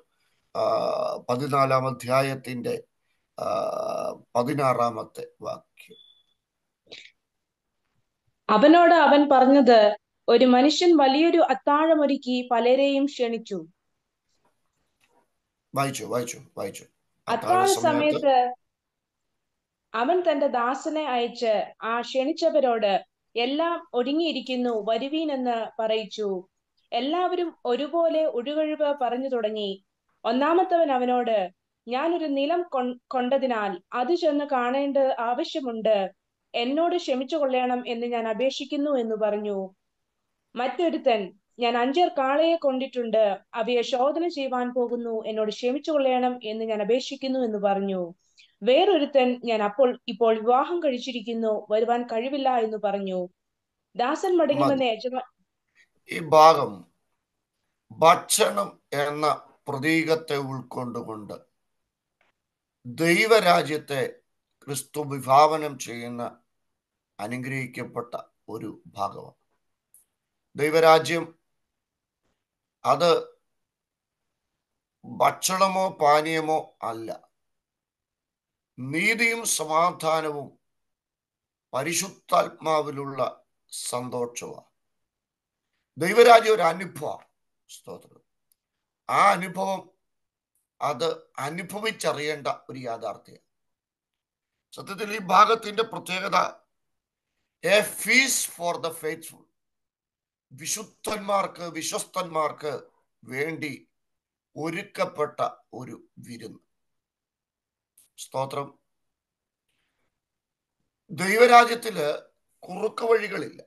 14-ാം അധ്യായത്തിന്റെ 16-ാമത്തെ വാക്യം. അവനോട് അവൻ പറഞ്ഞത്, ഒരു മനുഷ്യൻ വലിയൊരു അത്താഴമൊരുക്കി പലരെയും ക്ഷണിച്ചു. വായിച്ചു. അത്താഴ സമയത്ത് അവൻ തന്റെ ദാസനെ അയച്ച് ആ ക്ഷണിച്ചവരോട് എല്ലാം ഒരുങ്ങിയിരിക്കുന്നു, വരുവീനെന്ന് പറയിച്ചു. എല്ലാവരും ഒരുപോലെ ഒഴുകഴുക പറഞ്ഞു തുടങ്ങി. ഒന്നാമത്തവൻ അവനോട്, ഞാനൊരു നിലം കൊണ്ടതിനാൽ അത് ചെന്ന് കാണേണ്ട ആവശ്യമുണ്ട്, എന്നോട് ക്ഷമിച്ചു കൊള്ളണം എന്ന് ഞാൻ അപേക്ഷിക്കുന്നു എന്ന് പറഞ്ഞു. മറ്റൊരുത്തൻ, ഞാൻ 5 കാളയെ കൊണ്ടിട്ടുണ്ട്, അവയെ ശോധന ചെയ്യുവാൻ പോകുന്നു, എന്നോട് ക്ഷമിച്ചു കൊള്ളണം എന്ന് ഞാൻ അപേക്ഷിക്കുന്നു എന്ന് പറഞ്ഞു. വേറൊരുത്തൻ, ഞാൻ ഇപ്പോൾ വിവാഹം കഴിച്ചിരിക്കുന്നു, വരുവാൻ കഴിവില്ല എന്ന് പറഞ്ഞു. ദാസൻ മടങ്ങുമെന്ന് ഈ ഭാഗം ഭക്ഷണം എന്ന പ്രതീകത്തെ ഉൾക്കൊണ്ടുകൊണ്ട് ദൈവരാജ്യത്തെ ക്രിസ്തു വിഭാവനം ചെയ്യുന്ന അനുഗ്രഹിക്കപ്പെട്ട ഒരു ഭാഗമാണ്. ദൈവരാജ്യം അത് ഭക്ഷണമോ പാനീയമോ അല്ല, നീതിയും സമാധാനവും പരിശുദ്ധാത്മാവിലുള്ള സന്തോഷമാണ്. ദൈവരാജ്യം ഒരു അനുഭവം. സ്തോത്രം. ആ അനുഭവം അത് അനുഭവിച്ചറിയേണ്ട ഒരു യാഥാർത്ഥ്യം. സത്യത്തിൽ ഈ ഭാഗത്തിന്റെ പ്രത്യേകത a feast for the faithful, വിശുദ്ധന്മാർക്ക് വിശ്വസ്തന്മാർക്ക് വേണ്ടി ഒരുക്കപ്പെട്ട ഒരു വിരുന്ന്. സ്തോത്രം. ദൈവരാജ്യത്തില് കുറുക്ക് വഴികളില്ല.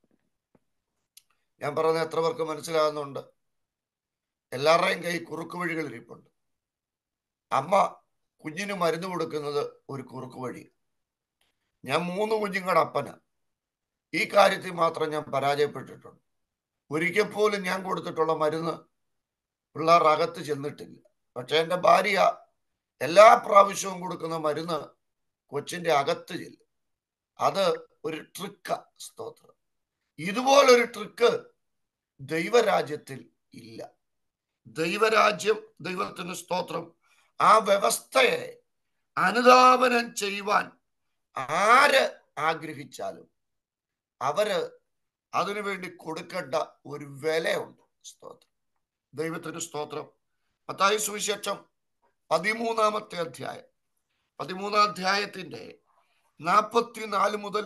ഞാൻ പറയുന്നത് എത്ര പേർക്ക് മനസ്സിലാകുന്നുണ്ട്? എല്ലാവരുടെയും കൈ കുറുക്ക് വഴികൾ ഇരിപ്പുണ്ട്. അമ്മ കുഞ്ഞിന് മരുന്ന് കൊടുക്കുന്നത് ഒരു കുറുക്ക് വഴി. ഞാൻ 3 കുഞ്ഞുങ്ങളുടെ അപ്പന. ഈ കാര്യത്തിൽ മാത്രം ഞാൻ പരാജയപ്പെട്ടിട്ടുണ്ട്. ഒരിക്കൽ പോലും ഞാൻ കൊടുത്തിട്ടുള്ള മരുന്ന് പിള്ളേർ അകത്ത് ചെന്നിട്ടില്ല. പക്ഷെ എൻ്റെ ഭാര്യ എല്ലാ പ്രാവശ്യവും കൊടുക്കുന്ന മരുന്ന് കൊച്ചിന്റെ അകത്ത് ചെല്ലും. അത് ഒരു ട്രിക്ക. സ്തോത്രം. ഇതുപോലൊരു ട്രിക്ക് ദൈവരാജ്യത്തിൽ ഇല്ല. ദൈവരാജ്യം, ദൈവത്തിന് സ്തോത്രം, ആ വ്യവസ്ഥയെ അനുധാവനം ചെയ്യുവാൻ ആര് ആഗ്രഹിച്ചാലും അവര് അതിനുവേണ്ടി കൊടുക്കേണ്ട ഒരു വിലയുണ്ട്. സ്തോത്രം. ദൈവത്തിന് സ്തോത്രം. മത്തായി സുവിശേഷം 13-ാമത്തെ അധ്യായം, 13-ാം അധ്യായത്തിന്റെ 44 മുതൽ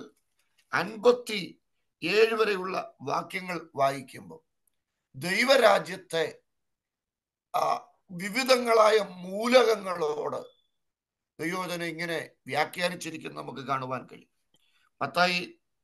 57 വരെയുള്ള വാക്യങ്ങൾ വായിക്കുമ്പോൾ ദൈവരാജ്യത്തെ വിവിധങ്ങളായ മൂലകങ്ങളോട് ദൈവവചനം ഇങ്ങനെ വ്യാഖ്യാനിച്ചിരിക്കുന്നത് നമുക്ക് കാണുവാൻ കഴിയും. മത്തായി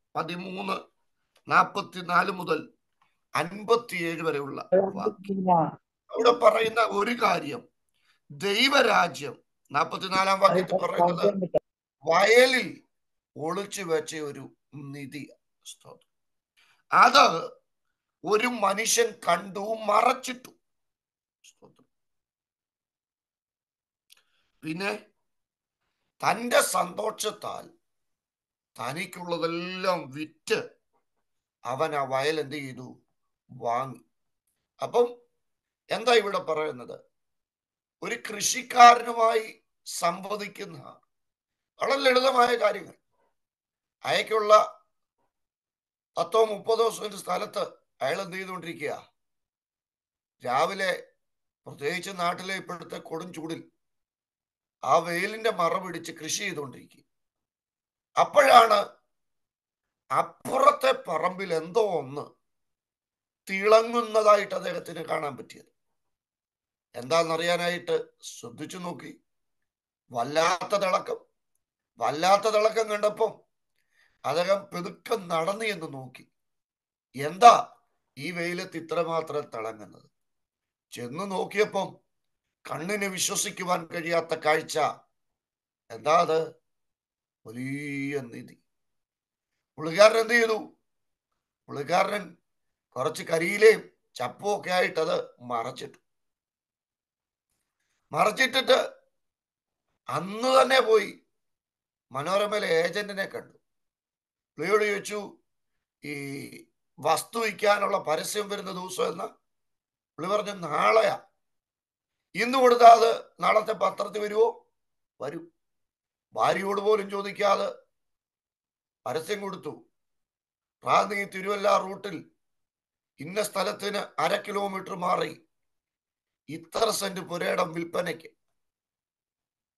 13:44 മുതൽ 57 വരെയുള്ള വാക്യം. അവിടെ പറയുന്ന ഒരു കാര്യം, ദൈവരാജ്യം 44-ാം വാക്യത്തിൽ പറയുന്നത് വയലിൽ ഒളിച്ചു വെച്ച ഒരു നിധി. അത് ഒരു മനുഷ്യൻ കണ്ടു, മറച്ചിട്ടു. പിന്നെ തന്റെ സന്തോഷത്താൽ തനിക്കുള്ളതെല്ലാം വിറ്റ് അവൻ ആ വയൽ എന്ത് ചെയ്തു? വാങ്ങി. അപ്പം എന്താ ഇവിടെ പറയുന്നത്? ഒരു കൃഷിക്കാരനുമായി സംവദിക്കുന്ന വളരെ ലളിതമായ കാര്യങ്ങൾ. അയക്കുള്ള 10-30 സെന്റ് സ്ഥലത്ത് അയാൾ എന്ത് ചെയ്തുകൊണ്ടിരിക്കുക? രാവിലെ, പ്രത്യേകിച്ച് നാട്ടിലെ ഇപ്പോഴത്തെ കൊടും ചൂടിൽ ആ വെയിലിന്റെ മറ പിടിച്ച് കൃഷി ചെയ്തുകൊണ്ടിരിക്കുക. അപ്പോഴാണ് അപ്പുറത്തെ പറമ്പിൽ എന്തോ ഒന്ന് തിളങ്ങുന്നതായിട്ട് അദ്ദേഹത്തിന് കാണാൻ പറ്റിയത്. എന്താണെന്നറിയാനായിട്ട് ശ്രദ്ധിച്ചു നോക്കി. വല്ലാത്ത തിളക്കം കണ്ടപ്പം അദ്ദേഹം പെതുക്കെ നടന്നു എന്ന് നോക്കി. എന്താ ഈ വെയിലത്ത് ഇത്രമാത്രം തിളങ്ങുന്നത്? ചെന്ന് നോക്കിയപ്പം കണ്ണിന് വിശ്വസിക്കുവാൻ കഴിയാത്ത കാഴ്ച. എന്താ അത്? വലിയ നിധി. പുള്ളിക്കാരൻ എന്ത് ചെയ്തു? പുള്ളിക്കാരൻ കുറച്ച് കരിയിലയും ചപ്പും ഒക്കെ ആയിട്ട് അത് മറച്ചിട്ടിട്ട് അന്ന് തന്നെ പോയി മനോരമയിലെ ഏജന്റിനെ കണ്ടു. പുള്ളിയോട് ചോദിച്ചു, ഈ വസ്തു വിൽക്കാനുള്ള പരസ്യം വരുന്ന ദിവസം എന്ന്. പുള്ളി പറഞ്ഞു, നാളെയാ. ഇന്ന് കൊടുത്താൽ അത് നാളത്തെ പത്രത്തിൽ വരുമോ? വരും. ഭാര്യയോട് പോലും ചോദിക്കാതെ പരസ്യം കൊടുത്തു. റാന്നി തിരുവല്ല റൂട്ടിൽ ഇന്ന സ്ഥലത്തിന് 1/2 കിലോമീറ്റർ മാറി ഇത്ര സെന്റ് പുരയിടം വിൽപ്പനയ്ക്ക്.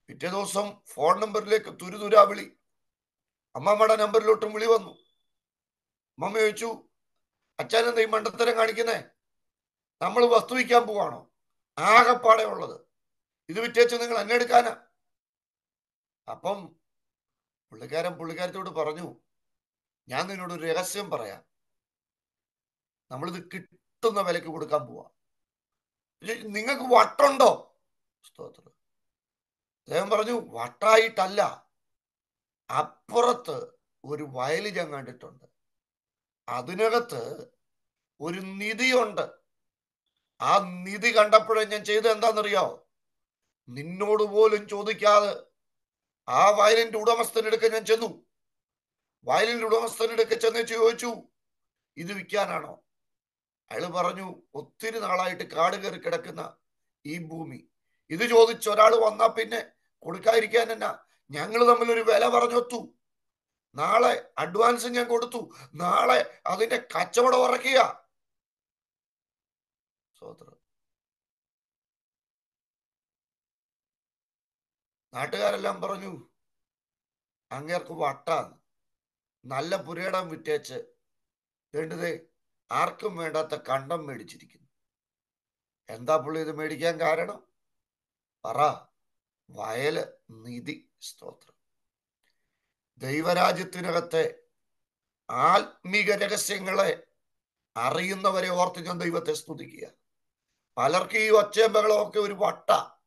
പിറ്റേ ദിവസം ഫോൺ നമ്പറിലേക്ക് തുരുതുരാ വിളി. അമ്മമ്മയുടെ നമ്പറിലോട്ടും വിളി വന്നു. അമ്മമ്മ ചോദിച്ചു, അച്ഛനെന്താ ഈ മണ്ടത്തരം കാണിക്കുന്നേ? നമ്മൾ വസ്തു വിൽക്കാൻ പോവാണോ? ആകെപ്പാടെ ഉള്ളത് ഇത് വിറ്റേച്ച് നിങ്ങൾ എന്നെ എടുക്കാനാ? അപ്പം പുള്ളിക്കാരത്തോട് പറഞ്ഞു, ഞാൻ നിന്നോടൊരു രഹസ്യം പറയാം, നമ്മളിത് കിട്ടുന്ന വിലക്ക് കൊടുക്കാൻ പോവാ. നിങ്ങൾക്ക് വട്ടുണ്ടോ? സ്തോത്രം. അദ്ദേഹം പറഞ്ഞു, വട്ടായിട്ടല്ല, അപ്പുറത്ത് ഒരു വയൽ ഞാൻ കണ്ടിട്ടുണ്ട്, അതിനകത്ത് ഒരു നിധിയുണ്ട്. ആ നിധി കണ്ടപ്പോഴേ ഞാൻ ചെയ്തത് എന്താണെന്നറിയോ? നിന്നോട് പോലും ചോദിക്കാതെ ആ വയലിന്റെ ഉടമസ്ഥനെടുക്ക ഞാൻ ചെന്നു. വയലിന്റെ ഉടമസ്ഥനെടുക്ക ചെന്ന് ചോദിച്ചു, ഇത് വിൽക്കാനാണോ? അയാള് പറഞ്ഞു, ഒത്തിരി നാളായിട്ട് കാട് കയറി കിടക്കുന്ന ഈ ഭൂമി, ഇത് ചോദിച്ച് ഒരാൾ വന്നാ പിന്നെ കൊടുക്കാതിരിക്കാൻ എന്നാ? ഞങ്ങൾ തമ്മിൽ ഒരു വില പറഞ്ഞൊത്തു, നാളെ അഡ്വാൻസ് ഞാൻ കൊടുത്തു, നാളെ അതിന്റെ കച്ചവടം ഉറക്കുക. സോദരൻ, നാട്ടുകാരെല്ലാം പറഞ്ഞു, അങ്ങേർക്ക് വട്ടാന്ന്. നല്ല പുരയിടം വിറ്റേച്ച് വേണ്ടതേ ആർക്കും വേണ്ടാത്ത കണ്ടം മേടിച്ചിരിക്കുന്നു. എന്താ പുള്ളി ഇത് മേടിക്കാൻ കാരണം? പറ. വയല്, നിധി. സ്തോത്രം. ദൈവരാജ്യത്തിനകത്തെ ആത്മീക രഹസ്യങ്ങളെ അറിയുന്നവരെ ഓർത്ത് ഞാൻ ദൈവത്തെ സ്തുതിക്കുക. പലർക്കും ഈ ഒച്ചയും ബഹളമൊക്കെ ഒരു വട്ട.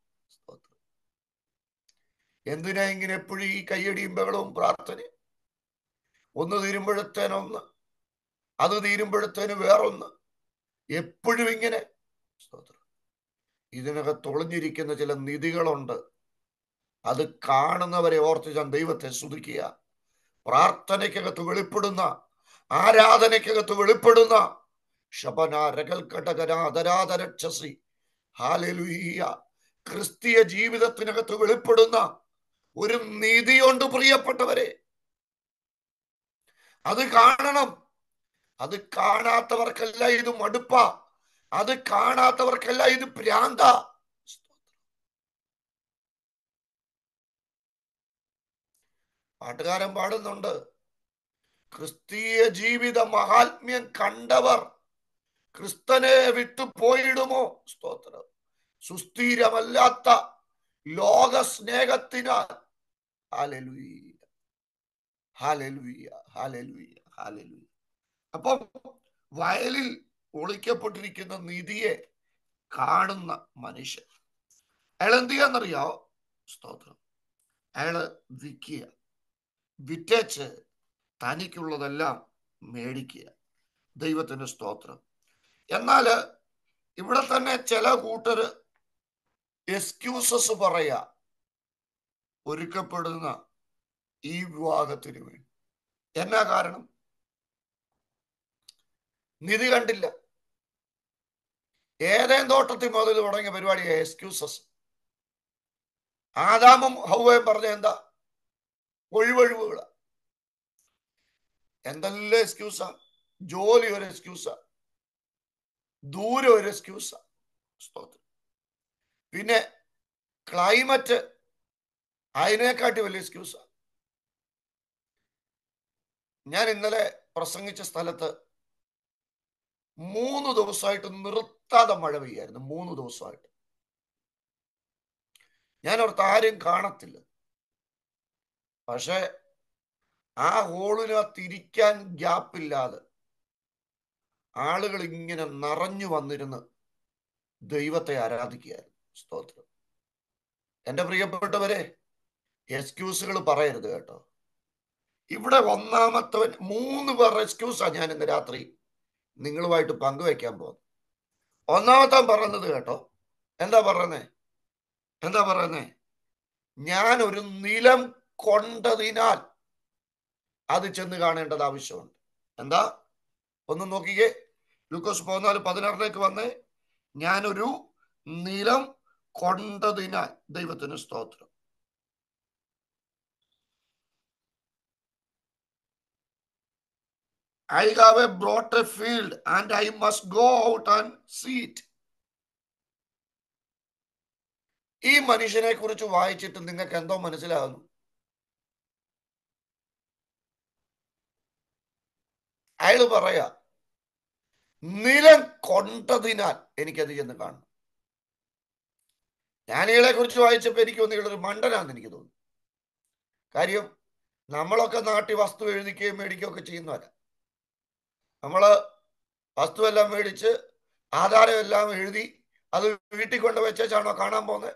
എന്തിനാ ഇങ്ങനെ എപ്പോഴും ഈ കയ്യടിയും ബഹളവും പ്രാർത്ഥനയും? ഒന്ന് തീരുമ്പോഴത്തേനൊന്ന്, അത് തീരുമ്പോഴത്തേന് വേറൊന്ന്, എപ്പോഴും ഇങ്ങനെ. ഇതിനകത്ത് ഒളിഞ്ഞിരിക്കുന്ന ചില നിധികളുണ്ട്. അത് കാണുന്നവരെ ഓർത്ത് ഞാൻ ദൈവത്തെ സ്തുതിക്കുക. പ്രാർത്ഥനയ്ക്കകത്ത് വെളിപ്പെടുന്ന, ആരാധനയ്ക്കകത്ത് വെളിപ്പെടുന്ന ക്രിസ്തീയ ജീവിതത്തിനകത്ത് വെളിപ്പെടുന്ന ഒരു നിധിയുണ്ട് പ്രിയപ്പെട്ടവരെ. അത് കാണണം. അത് കാണാത്തവർക്കല്ല ഇത് മടുപ്പ, അത് കാണാത്തവർക്കല്ല ഇത് ഭ്രാന്ത. പാട്ടുകാരൻ പാടുന്നുണ്ട്, ക്രിസ്തീയ ജീവിത മഹാത്മ്യം കണ്ടവർ ക്രിസ്തനെ വിട്ടു പോയിടുമോ? സ്തോത്രം. സുസ്ഥിരമല്ലാത്ത ലോക സ്നേഹത്തിനാൽ. Hallelujah, hallelujah, hallelujah, hallelujah. അപ്പം വയലിൽ ഒളിക്കപ്പെട്ടിരിക്കുന്ന നിധിയെ കാണുന്ന മനുഷ്യൻ അയാൾ എന്ത് ചെയ്യാന്നറിയാവോ? സ്തോത്രം. അയാള് വിൽക്കുക, വിറ്റേച്ച് തനിക്കുള്ളതെല്ലാം മേടിക്കുക. ദൈവത്തിന് സ്തോത്രം. എന്നാല് ഇവിടെ തന്നെ ചില കൂട്ടര് എക്സ്ക്യൂസസ് പറയാ ഒരുക്കപ്പെടുന്ന ഈ വിവാഹത്തിന് വേണ്ടി. എന്നാ കാരണം? നിധി കണ്ടില്ല. ഏതേൻ തോട്ടത്തിൽ മുതൽ തുടങ്ങിയ പരിപാടിയാ എക്സ്ക്യൂസസ്. ആദാമും ഹൗവയും പറഞ്ഞ എന്താ? ഒഴിവൊഴിവുകള. എന്തെല്ലാം എക്സ്ക്യൂസാ. ജോലി ഒരു എക്സ്ക്യൂസാ, ദൂരം ഒരു എക്സ്ക്യൂസാ. പിന്നെ ക്ലൈമറ്റ് അതിനെക്കാട്ടി വലിയ എക്സ്ക്യൂസാ. ഞാൻ ഇന്നലെ പ്രസംഗിച്ച സ്ഥലത്ത് 3 ദിവസമായിട്ട് നിർത്താതെ മഴ പെയ്യായിരുന്നു. 3 ദിവസമായിട്ട്. ഞാൻ ഓർത്ത് ആരും കാണത്തില്ല. പക്ഷെ ആ ഹോളിനകത്ത് ഇരിക്കാൻ ഗ്യാപ്പില്ലാതെ ആളുകൾ ഇങ്ങനെ നിറഞ്ഞു വന്നിരുന്ന് ദൈവത്തെ ആരാധിക്കുകയായിരുന്നു. സ്തോത്രം. എന്റെ പ്രിയപ്പെട്ടവരെ, എക്സ്ക്യൂസുകൾ പറയരുത് കേട്ടോ. ഇവിടെ ഒന്നാമത്തവൻ 3 പേർ എക്സ്ക്യൂസാ ഞാൻ ഇന്ന് രാത്രി നിങ്ങളുമായിട്ട് പങ്കുവെക്കാൻ പോകുന്നു. ഒന്നാമത്തവൻ പറയുന്നത് കേട്ടോ. എന്താ പറയുന്നേ? ഞാൻ ഒരു നിലം കൊണ്ടതിനാൽ അത് ചെന്ന് കാണേണ്ടത് ആവശ്യമുണ്ട്. എന്താ? ഒന്ന് നോക്കിക്കേ. ലൂക്കോസ് 14:16 വന്നേ. ഞാനൊരു നിലം കൊണ്ടതിനാൽ. ദൈവത്തിന് സ്തോത്രം. I have brought a field and I must go out and see it. ഈ മനുഷ്യനെ കുറിച്ച് വായിച്ചിട്ട് നിങ്ങൾക്ക് എന്തോ മനസ്സിലാകുന്നു? അയാള് പറയാ, നിലം കൊണ്ടതിനാൽ എനിക്കത് ചെന്ന് കാണണം. ഞാൻ ഇയാളെ കുറിച്ച് വായിച്ചപ്പോ എനിക്ക് തോന്നി ഇയാളൊരു മണ്ടനാന്ന് എനിക്ക് തോന്നി. കാര്യം നമ്മളൊക്കെ നാട്ടിൽ വസ്തു എഴുതിക്കുകയും മേടിക്കുകയും ഒക്കെ ചെയ്യുന്നവരാ. നമ്മള് വസ്തുവെല്ലാം മേടിച്ച് ആധാരം എല്ലാം എഴുതി അത് വീട്ടിൽ കൊണ്ട് വെച്ചാണോ കാണാൻ പോകുന്നത്?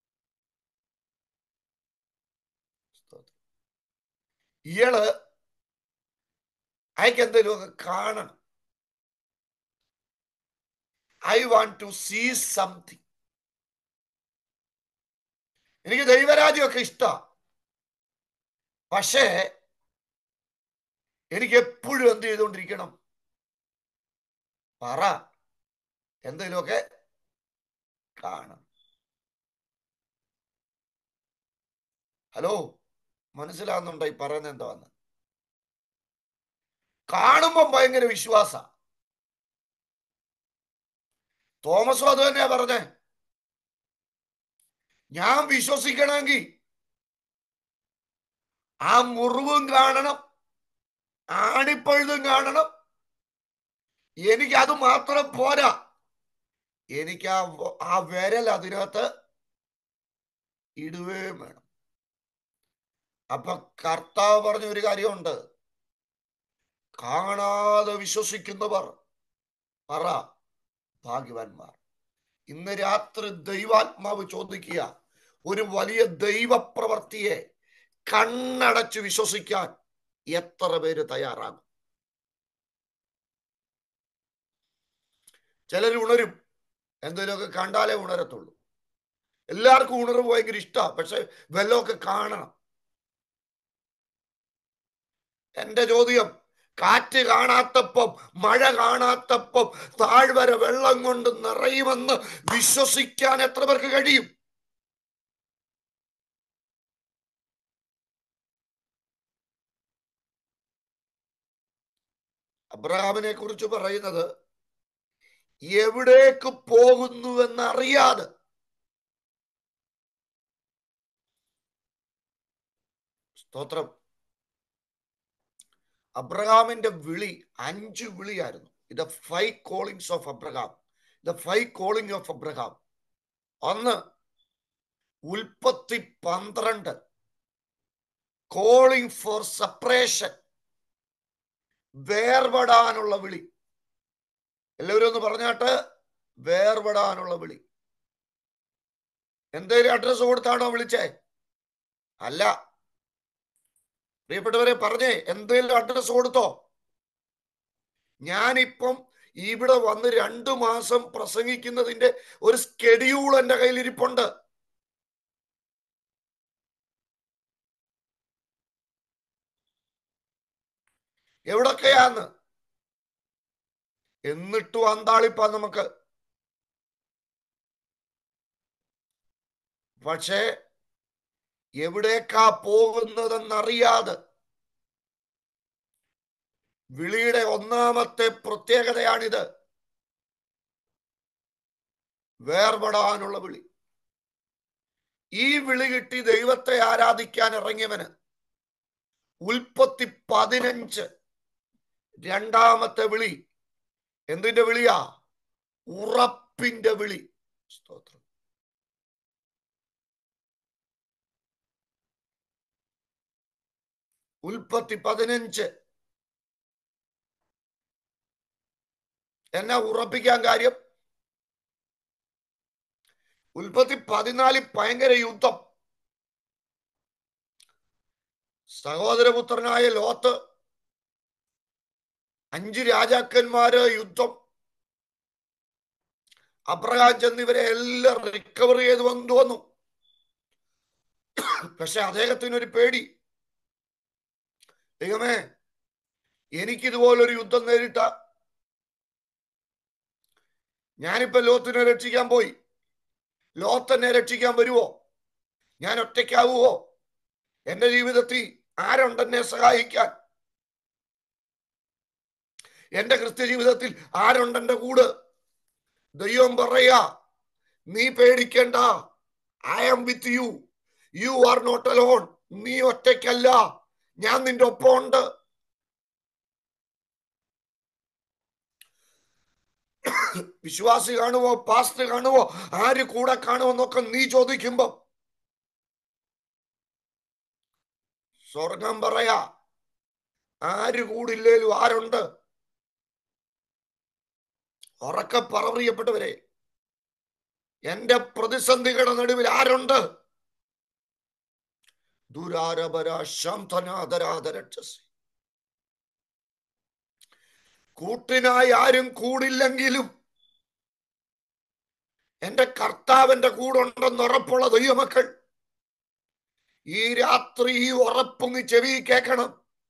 ഇയാള് അയക്ക് എന്തെങ്കിലും ഒക്കെ കാണണം. I want to see something. എനിക്ക് ദൈവരാജ്യമൊക്കെ ഇഷ്ടമാണ്, പക്ഷേ എനിക്ക് എപ്പോഴും എന്ത് ചെയ്തുകൊണ്ടിരിക്കണം? പറ, എന്തെങ്കിലുമൊക്കെ കാണണം. ഹലോ, മനസ്സിലാകുന്നുണ്ടോ ഈ പറയുന്നത് എന്താന്ന്? കാണുമ്പം ഭയങ്കര വിശ്വാസ. തോമസും അത് തന്നെയാ പറഞ്ഞേ. ഞാൻ വിശ്വസിക്കണമെങ്കിൽ ആ മുറിവും കാണണം, ആണിപ്പഴുതും കാണണം. എനിക്ക് അത് മാത്രം പോരാ, എനിക്ക് ആ വിരൽ അതിനകത്ത് ഇടുകയും വേണം. അപ്പൊ കർത്താവ് പറഞ്ഞ ഒരു കാര്യമുണ്ട്, കാണാതെ വിശ്വസിക്കുന്നവർ പറ ഭാഗ്യവാന്മാർ. ഇന്ന് രാത്രി ദൈവാത്മാവ് ചോദിക്കുക, ഒരു വലിയ ദൈവപ്രവർത്തിയെ കണ്ണടച്ച് വിശ്വസിക്കാൻ എത്ര പേര് തയ്യാറാകും? ചിലർ ഉണരും, എന്തെങ്കിലുമൊക്കെ കണ്ടാലേ ഉണരത്തുള്ളൂ. എല്ലാവർക്കും ഉണർവ് ഭയങ്കര ഇഷ്ടമാണ്, പക്ഷെ വല്ലതൊക്കെ കാണണം. എന്റെ ചോദ്യം, കാറ്റ് കാണാത്തപ്പം, മഴ കാണാത്തപ്പം താഴ്വര വെള്ളം കൊണ്ട് നിറയുമെന്ന് വിശ്വസിക്കാൻ എത്ര പേർക്ക് കഴിയും? അബ്രഹാമിനെ കുറിച്ച് പറയുന്നത്, എവിടേക്ക് പോകുന്നുവെന്നറിയാതെ സ്തോത്രം. അബ്രഹാമിന്റെ വിളി 5 വിളിയായിരുന്നു. ഇത് 5 callings of Abraham. The 5 calling of Abraham. ഒന്ന്, ഉൽപ്പത്തി 12 കോളിംഗ് ഫോർ സെപ്പറേഷൻ, വേർപെടാനുള്ള വിളി. എല്ലാവരും ഒന്ന് പറഞ്ഞാട്ട്, വേർപെടാനുള്ള വിളി. എന്തേലും അഡ്രസ് കൊടുത്താണോ വിളിച്ചേ? അല്ല. പ്രിയപ്പെട്ടവരെ പറഞ്ഞേ, എന്തേലും അഡ്രസ് കൊടുത്തോ? ഞാനിപ്പം ഇവിടെ വന്ന് 2 മാസം പ്രസംഗിക്കുന്നതിന്റെ ഒരു സ്കെഡ്യൂൾ എന്റെ കയ്യിലിരിപ്പുണ്ട്. എവിടൊക്കെയാന്ന് എന്നിട്ടും അന്താളിപ്പാ നമുക്ക്. പക്ഷേ എവിടേക്കാ പോകുന്നതെന്നറിയാതെ, വിളിയുടെ ഒന്നാമത്തെ പ്രത്യേകതയാണിത്, വേർപെടാനുള്ള വിളി. ഈ വിളി കിട്ടി ദൈവത്തെ ആരാധിക്കാൻ ഇറങ്ങിയവന് ഉൽപ്പത്തി 15 രണ്ടാമത്തെ വിളി എന്തിന്റെ വിളിയാ? ഉറപ്പിന്റെ വിളി. സ്തോത്രം. ഉൽപ്പത്തി 15 എന്നെ ഉറപ്പിക്കാൻ കാര്യം? ഉൽപ്പത്തി 14 ഭയങ്കര യുദ്ധം. സഹോദരപുത്രനായ ലോത്ത്, 5 രാജാക്കന്മാര്, യുദ്ധം. അബ്രഹാം ചെന്നിവരെ എല്ലാം റിക്കവർ ചെയ്ത് വന്നു. പക്ഷെ അദ്ദേഹത്തിനൊരു പേടി, ദൈവമേ, എനിക്കിതുപോലൊരു യുദ്ധം നേരിട്ട ഞാനിപ്പോ ലോത്തിനെ രക്ഷിക്കാൻ പോയി, ലോത്തിനെ രക്ഷിക്കാൻ വരുവോ? ഞാൻ ഒറ്റയ്ക്കാവുമോ? എന്റെ ജീവിതത്തിൽ ആരുണ്ടെന്നെ സഹായിക്കാൻ? എന്റെ ക്രിസ്ത്യ ജീവിതത്തിൽ ആരുണ്ടെന്റെ കൂടെ? ദൈവം പറയാ, നീ പേടിക്കേണ്ട, I am with you, you are not alone. നീ ഒറ്റയ്ക്കല്ല, ഞാൻ നിന്റെ ഒപ്പം ഉണ്ട്. വിശ്വാസി കാണുവോ, പാസ്റ്റർ കാണുവോ, ആര് കൂടെ കാണുമോ എന്നൊക്കെ നീ ചോദിക്കുമ്പോ സ്വർഗം പറയാ, ആര് കൂടില്ലേലും ആരുണ്ട്? ഉറക്കെ പറയപ്പെട്ടവരെ, എന്റെ പ്രതിസന്ധികളുടെ നടുവിൽ ആരുണ്ട്? കൂട്ടിനായി ആരും കൂടില്ലെങ്കിലും എന്റെ കർത്താവിന്റെ കൂടെ ഉണ്ടെന്ന് ഉറപ്പുള്ള ദൈവമക്കൾ, ഈ രാത്രി ഈ ഉറപ്പൊന്ന് ചെവി കേൾക്കണം.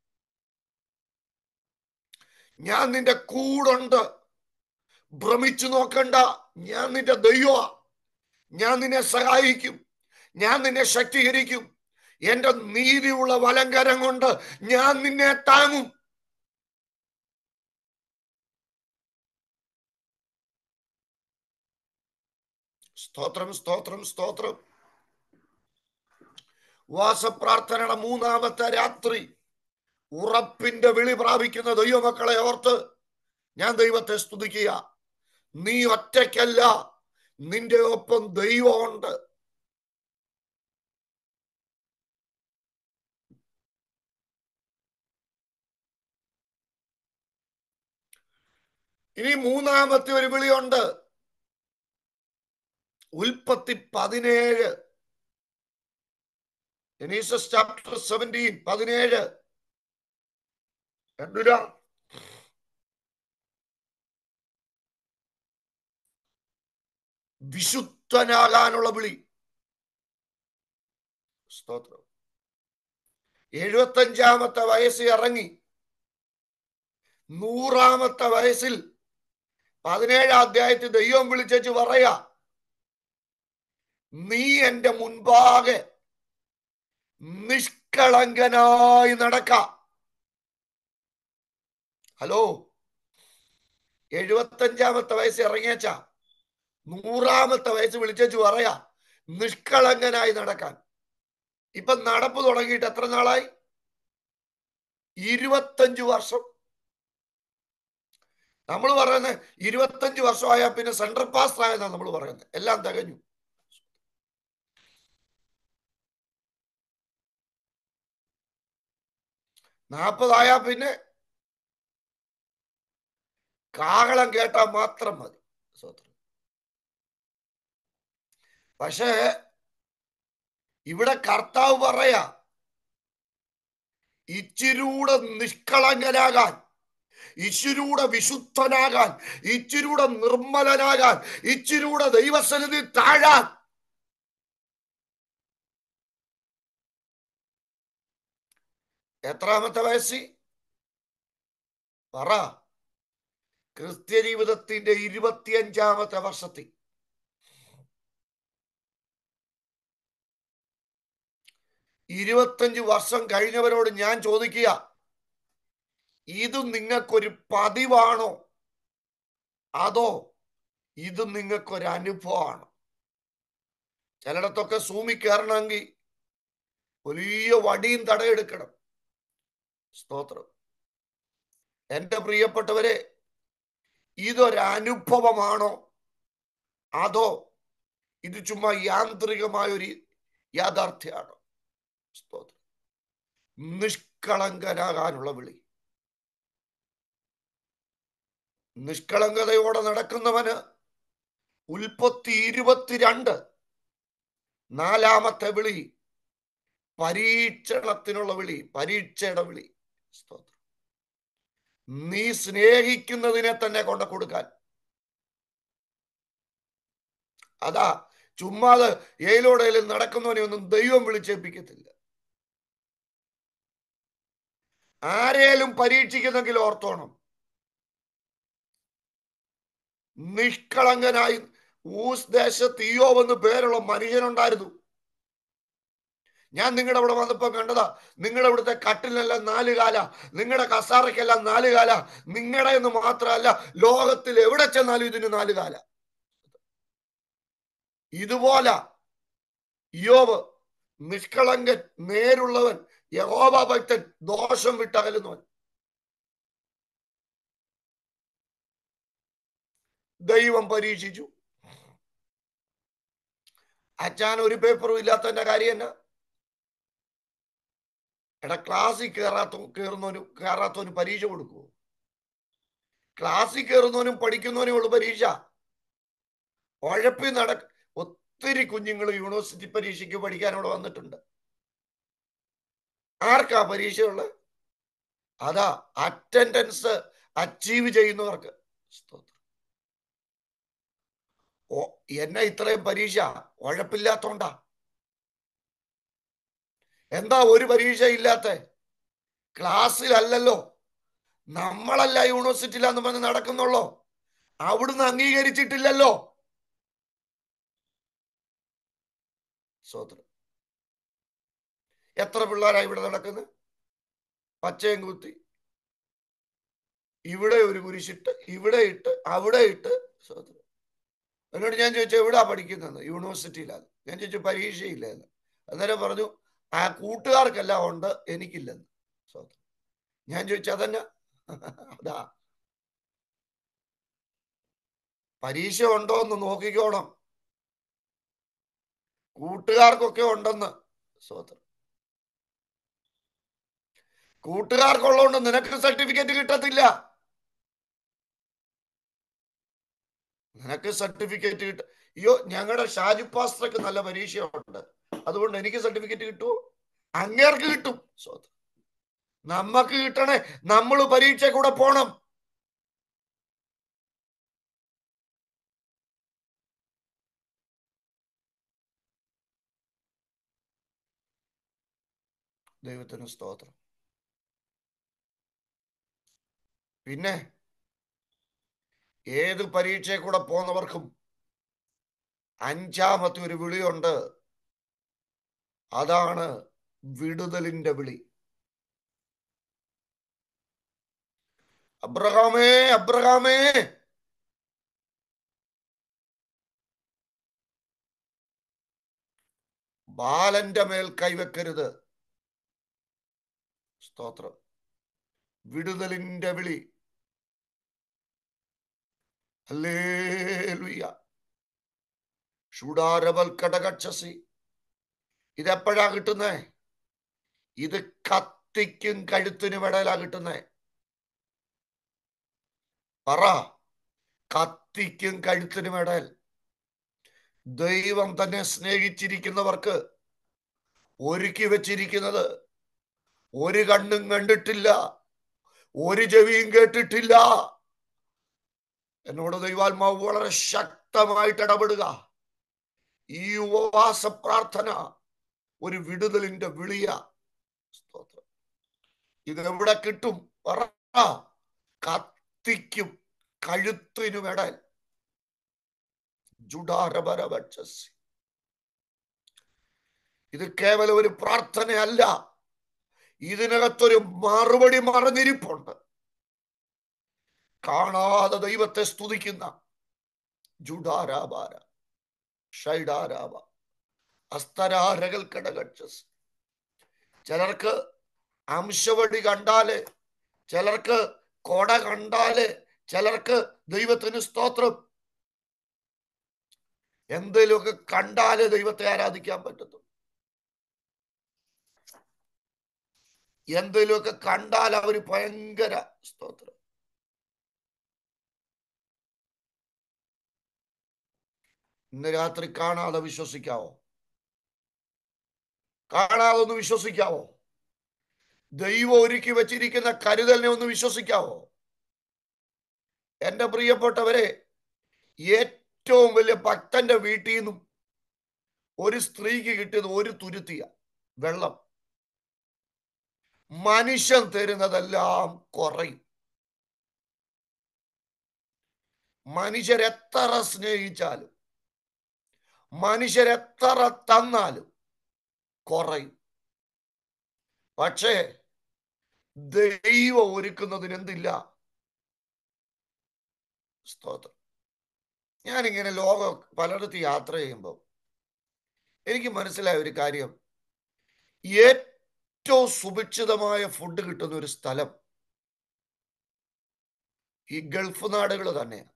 ഞാൻ നിന്റെ കൂടുണ്ട്. ഭ്രമിച്ചു നോക്കണ്ട, ഞാൻ നിന്റെ ദൈവമാ. ഞാൻ നിന്നെ സഹായിക്കും, ഞാൻ നിന്നെ ശക്തീകരിക്കും. എന്റെ നീതിയുള്ള വലങ്കരം കൊണ്ട് ഞാൻ നിന്നെ താങ്ങും. സ്തോത്രം, സ്തോത്രം, സ്തോത്രം. ഉപവാസപ്രാർത്ഥനയുടെ മൂന്നാമത്തെ രാത്രി ഉറപ്പിന്റെ വിളി പ്രാപിക്കുന്ന ദൈവമക്കളെ ഓർത്ത് ഞാൻ ദൈവത്തെ സ്തുതിക്കുക. നീ ഒറ്റയ്ക്കല്ല, നിന്റെ ഒപ്പം ദൈവമുണ്ട്. ഇനി മൂന്നാമത്തെ ഒരു വിളിയുണ്ട്. ഉൽപ്പത്തി 17, ജെനീസസ് ചാപ്റ്റർ 17 എന്തുരാ? വിശുദ്ധനാകാനുള്ള വിളി. സ്തോത്രം. 75-ാമത്തെ വയസ്സിൽ ഇറങ്ങി 100-ാമത്തെ വയസ്സിൽ 17-ാം അധ്യായത്തിൽ ദൈവം വിളിച്ചു പറയാ, നീ എന്റെ മുൻപാകെ നിഷ്കളങ്കനായി നടക്ക. ഹലോ, 75-ാമത്തെ വയസ്സ് ഇറങ്ങിയച്ച 100-ാമത്തെ വയസ്സ് വിളിച്ചു പറയാ നിഷ്കളങ്കനായി നടക്കാൻ. ഇപ്പൊ നടപ്പ് തുടങ്ങിയിട്ട് എത്ര നാളായി? 25 വർഷം. നമ്മൾ പറയുന്നത് 25 വർഷമായ പിന്നെ സെൻട്രൽ പാസ്റ്റർ ആയെന്നാണ് നമ്മൾ പറയുന്നത്. എല്ലാം തികഞ്ഞു. നാൽപ്പതായ പിന്നെ കാഹളം കേട്ടാൽ മാത്രം മതി. പക്ഷേ ഇവിടെ കർത്താവ് പറയാ, ഇച്ചിരൂടെ നിഷ്കളങ്കനാകാൻ, ഇച്ചിരൂടെ വിശുദ്ധനാകാൻ, ഇച്ചിരൂടെ നിർമ്മലനാകാൻ, ഇച്ചിരൂടെ ദൈവസന്നിധി താഴാൻ. എത്രാമത്തെ വയസ്സിൽ പറ? ക്രിസ്ത്യ ജീവിതത്തിന്റെ 25-ാമത്തെ വർഷത്തിൽ. 25 വർഷം കഴിഞ്ഞവരോട് ഞാൻ ചോദിക്കുക, ഇത് നിങ്ങൾക്കൊരു പതിവാണോ അതോ ഇത് നിങ്ങൾക്കൊരു അനുഭവമാണോ? ചിലയിടത്തൊക്കെ സൂമി കയറണമെങ്കിൽ വലിയ വടിയും തടയെടുക്കണം. സ്തോത്രം. എന്റെ പ്രിയപ്പെട്ടവരെ, ഇതൊരനുഭവമാണോ അതോ ഇത് ചുമ്മാ യാന്ത്രികമായൊരു യാഥാർത്ഥ്യമാണോ? സ്തോത്രം. നിഷ്കളങ്കനാകാനുള്ള വിളി. നിഷ്കളങ്കതയോടെ നടക്കുന്നവന് ഉൽപ്പത്തി 22 4-ാമത്തെ വിളി പരീക്ഷണത്തിനുള്ള വിളി, പരീക്ഷയുടെ വിളി. സ്തോത്രം. നീ സ്നേഹിക്കുന്നതിനെ തന്നെ കൊണ്ട് കൊടുക്കാൻ. അതാ, ചുമ്മാതെ ഏലോടേലും നടക്കുന്നവനെ ഒന്നും ദൈവം വിളിച്ചേൽപ്പിക്കത്തില്ല. ആരേലും പരീക്ഷിക്കുന്നെങ്കിൽ ഓർത്തോണം, നിഷ്കളങ്കനായി. ഊസ് ദേശത്ത് ഇയ്യോബ് എന്ന് പേരുള്ള മനുഷ്യനുണ്ടായിരുന്നു. ഞാൻ നിങ്ങളുടെ അവിടെ വന്നപ്പോ കണ്ടതാ. നിങ്ങളുടെ ഇവിടുത്തെ കട്ടിലെല്ലാം 4 കാല, നിങ്ങളുടെ കസാറയ്ക്കെല്ലാം 4 കാല. നിങ്ങളുടെ എന്ന് മാത്രമല്ല, ലോകത്തിൽ എവിടെ ചെന്നാലും ഇതിന് 4 കാല. ഇതുപോലെ യോബ് നിഷ്കളങ്കൻ, നേരുള്ളവൻ, യഹോവ ഭക്തൻ, ദോഷം വിട്ടകലുന്നവൻ. ദൈവം പരീക്ഷിച്ചു. അച്ഛൻ ഒരു പേപ്പറും ഇല്ലാത്തതിന്റെ കാര്യം എന്നാ? എടാ, ക്ലാസ്സിൽ കയറാത്തവനും പരീക്ഷ കൊടുക്കുവോ? ക്ലാസ്സിൽ കയറുന്നവനും പഠിക്കുന്നവനും ഉള്ളു പരീക്ഷ. ഉഴപ്പി ഒത്തിരി കുഞ്ഞുങ്ങൾ യൂണിവേഴ്സിറ്റി പരീക്ഷയ്ക്ക് പഠിക്കാനോട് വന്നിട്ടുണ്ട്. ആർക്കാ പരീക്ഷയുള്ളത്? അതാ അറ്റൻഡൻസ് അച്ചീവ് ചെയ്യുന്നവർക്ക്. എന്നെ ഇത്രയും പരീക്ഷ ഉഴപ്പില്ലാത്തോണ്ടാ. എന്താ ഒരു പരീക്ഷ ഇല്ലാത്ത? ക്ലാസ്സിലല്ലല്ലോ, നമ്മളല്ല യൂണിവേഴ്സിറ്റിയിലാന്ന് പറഞ്ഞ് നടക്കുന്നുള്ളോ? അവിടുന്ന് അംഗീകരിച്ചിട്ടില്ലല്ലോ. സ്വതന്ത്രം. എത്ര പിള്ളേരാ ഇവിടെ നടക്കുന്നത്? പച്ചയും കുത്തി ഇവിടെ ഒരു കുരിശിട്ട്, ഇവിടെ ഇട്ട്, അവിടെ ഇട്ട്. സ്വതന്ത്രം. എന്നോട് ഞാൻ ചോദിച്ചു എവിടാ പഠിക്കുന്നത്? യൂണിവേഴ്സിറ്റിയിലാണ്. ഞാൻ ചോദിച്ചു പരീക്ഷയില്ലെന്ന്. അന്നേരം പറഞ്ഞു ആ കൂട്ടുകാർക്കെല്ലാം ഉണ്ട്, എനിക്കില്ലെന്ന്. സ്വതന്ത്രം. ഞാൻ ചോദിച്ചു അതന്നെ. അതാ പരീക്ഷ ഉണ്ടോ എന്ന് നോക്കിക്കോണം. കൂട്ടുകാർക്കൊക്കെ ഉണ്ടെന്ന്. സ്വതന്ത്രം. കൂട്ടുകാർക്കുള്ളതുകൊണ്ട് നിനക്ക് സർട്ടിഫിക്കറ്റ് കിട്ടത്തില്ല. നിനക്ക് സർട്ടിഫിക്കറ്റ് കിട്ടും. അയ്യോ, ഞങ്ങളുടെ ഷാജു പാസ്റ്റർക്ക് നല്ല പരീക്ഷയുണ്ട്, അതുകൊണ്ട് എനിക്ക് സർട്ടിഫിക്കറ്റ് കിട്ടുമോ? അങ്ങേർക്ക് കിട്ടും. സ്വതന്ത്രം. നമ്മക്ക് കിട്ടണേ, നമ്മൾ പരീക്ഷ കൂടെ പോണം. ദൈവത്തിന് സ്തോത്രം. പിന്നെ ഏത് പരീക്ഷയെ കൂടെ പോകുന്നവർക്കും അഞ്ചാമത്തെ ഒരു വിളിയുണ്ട്. അതാണ് വിടുതലിന്റെ വിളി. അബ്രഹാമേ, അബ്രഹാമേ, ബാലന്റെ മേൽ കൈവെക്കരുത്. സ്തോത്രം. വിടുതലിന്റെ വിളി. ഹല്ലേലൂയ. ഷുഡാരവൽ കടകക്ഷസി. ഇതെപ്പോഴാ കിട്ടുന്നേ? ഇത് കത്തിക്കും കഴുത്തിനും ഇടയിലാ കിട്ടുന്നേ. പറ, കത്തിക്കും കഴുത്തിനും ഇടയിൽ. ദൈവം തന്നെ സ്നേഹിച്ചിരിക്കുന്നവർക്ക് ഒരുക്കി വെച്ചിരിക്കുന്നത് ഒരു കണ്ണും കണ്ടിട്ടില്ല, ഒരു ചെവിയും കേട്ടിട്ടില്ല. എന്നോട് ദൈവാത്മാവ് വളരെ ശക്തമായിട്ട് ഇടപെടുക. ഈ ഉപവാസ പ്രാർത്ഥന ഒരു വിടുതലിന്റെ വിളിയ. സ്തോത്രം. ഇതെവിടെ കിട്ടും? പറ, കത്തിക്കും കഴുത്തിനുമിടൽ. ജുഡാരബരവക്ഷസി. ഇത് കേവലം ഒരു പ്രാർത്ഥനയല്ല, ഇതിനകത്തൊരു മറുപടി മറഞ്ഞിരിപ്പുണ്ട്. കാണാതെ ദൈവത്തെ സ്തുതിക്കുന്ന ജുഡാരാബാര ഷൈഡാരാബ അസ്തരാരകൾ കടകക്ഷസ്. ചിലർക്ക് അംശവടി കണ്ടാല്, ചിലർക്ക് കൊട കണ്ടാല്, ചിലർക്ക് ദൈവത്തിന് സ്തോത്രം എന്തെങ്കിലുമൊക്കെ കണ്ടാല് ദൈവത്തെ ആരാധിക്കാൻ പറ്റത്തുള്ളൂ. എന്തെങ്കിലുമൊക്കെ കണ്ടാൽ അവര് ഭയങ്കര സ്തോത്രം. ഇന്ന് രാത്രി കാണാതെ വിശ്വസിക്കാവോ? കാണാതെ ഒന്ന് വിശ്വസിക്കാവോ? ദൈവം ഒരുക്കി വെച്ചിരിക്കുന്ന കരുതലിനെ ഒന്ന് വിശ്വസിക്കാവോ? എന്റെ പ്രിയപ്പെട്ടവരെ, ഏറ്റവും വലിയ ഭക്തന്റെ വീട്ടിൽ നിന്നും ഒരു സ്ത്രീക്ക് കിട്ടിയത് ഒരു തുരുത്തിയ വെള്ളം. മനുഷ്യൻ തരുന്നതെല്ലാം കുറയും. മനുഷ്യരെത്ര സ്നേഹിച്ചാലും, മനുഷ്യരെത്ര തന്നാലും കുറയും. പക്ഷേ ദൈവം ഒരുക്കുന്നതിന് എന്തില്ല? സ്തോത്രം. ഞാനിങ്ങനെ ലോകം പലയിടത്ത് യാത്ര ചെയ്യുമ്പോൾ എനിക്ക് മനസ്സിലായ ഒരു കാര്യം, ഏറ്റവും സുഭിക്ഷിതമായ ഫുഡ് കിട്ടുന്ന ഒരു സ്ഥലം ഈ ഗൾഫ് നാടുകൾ തന്നെയാണ്.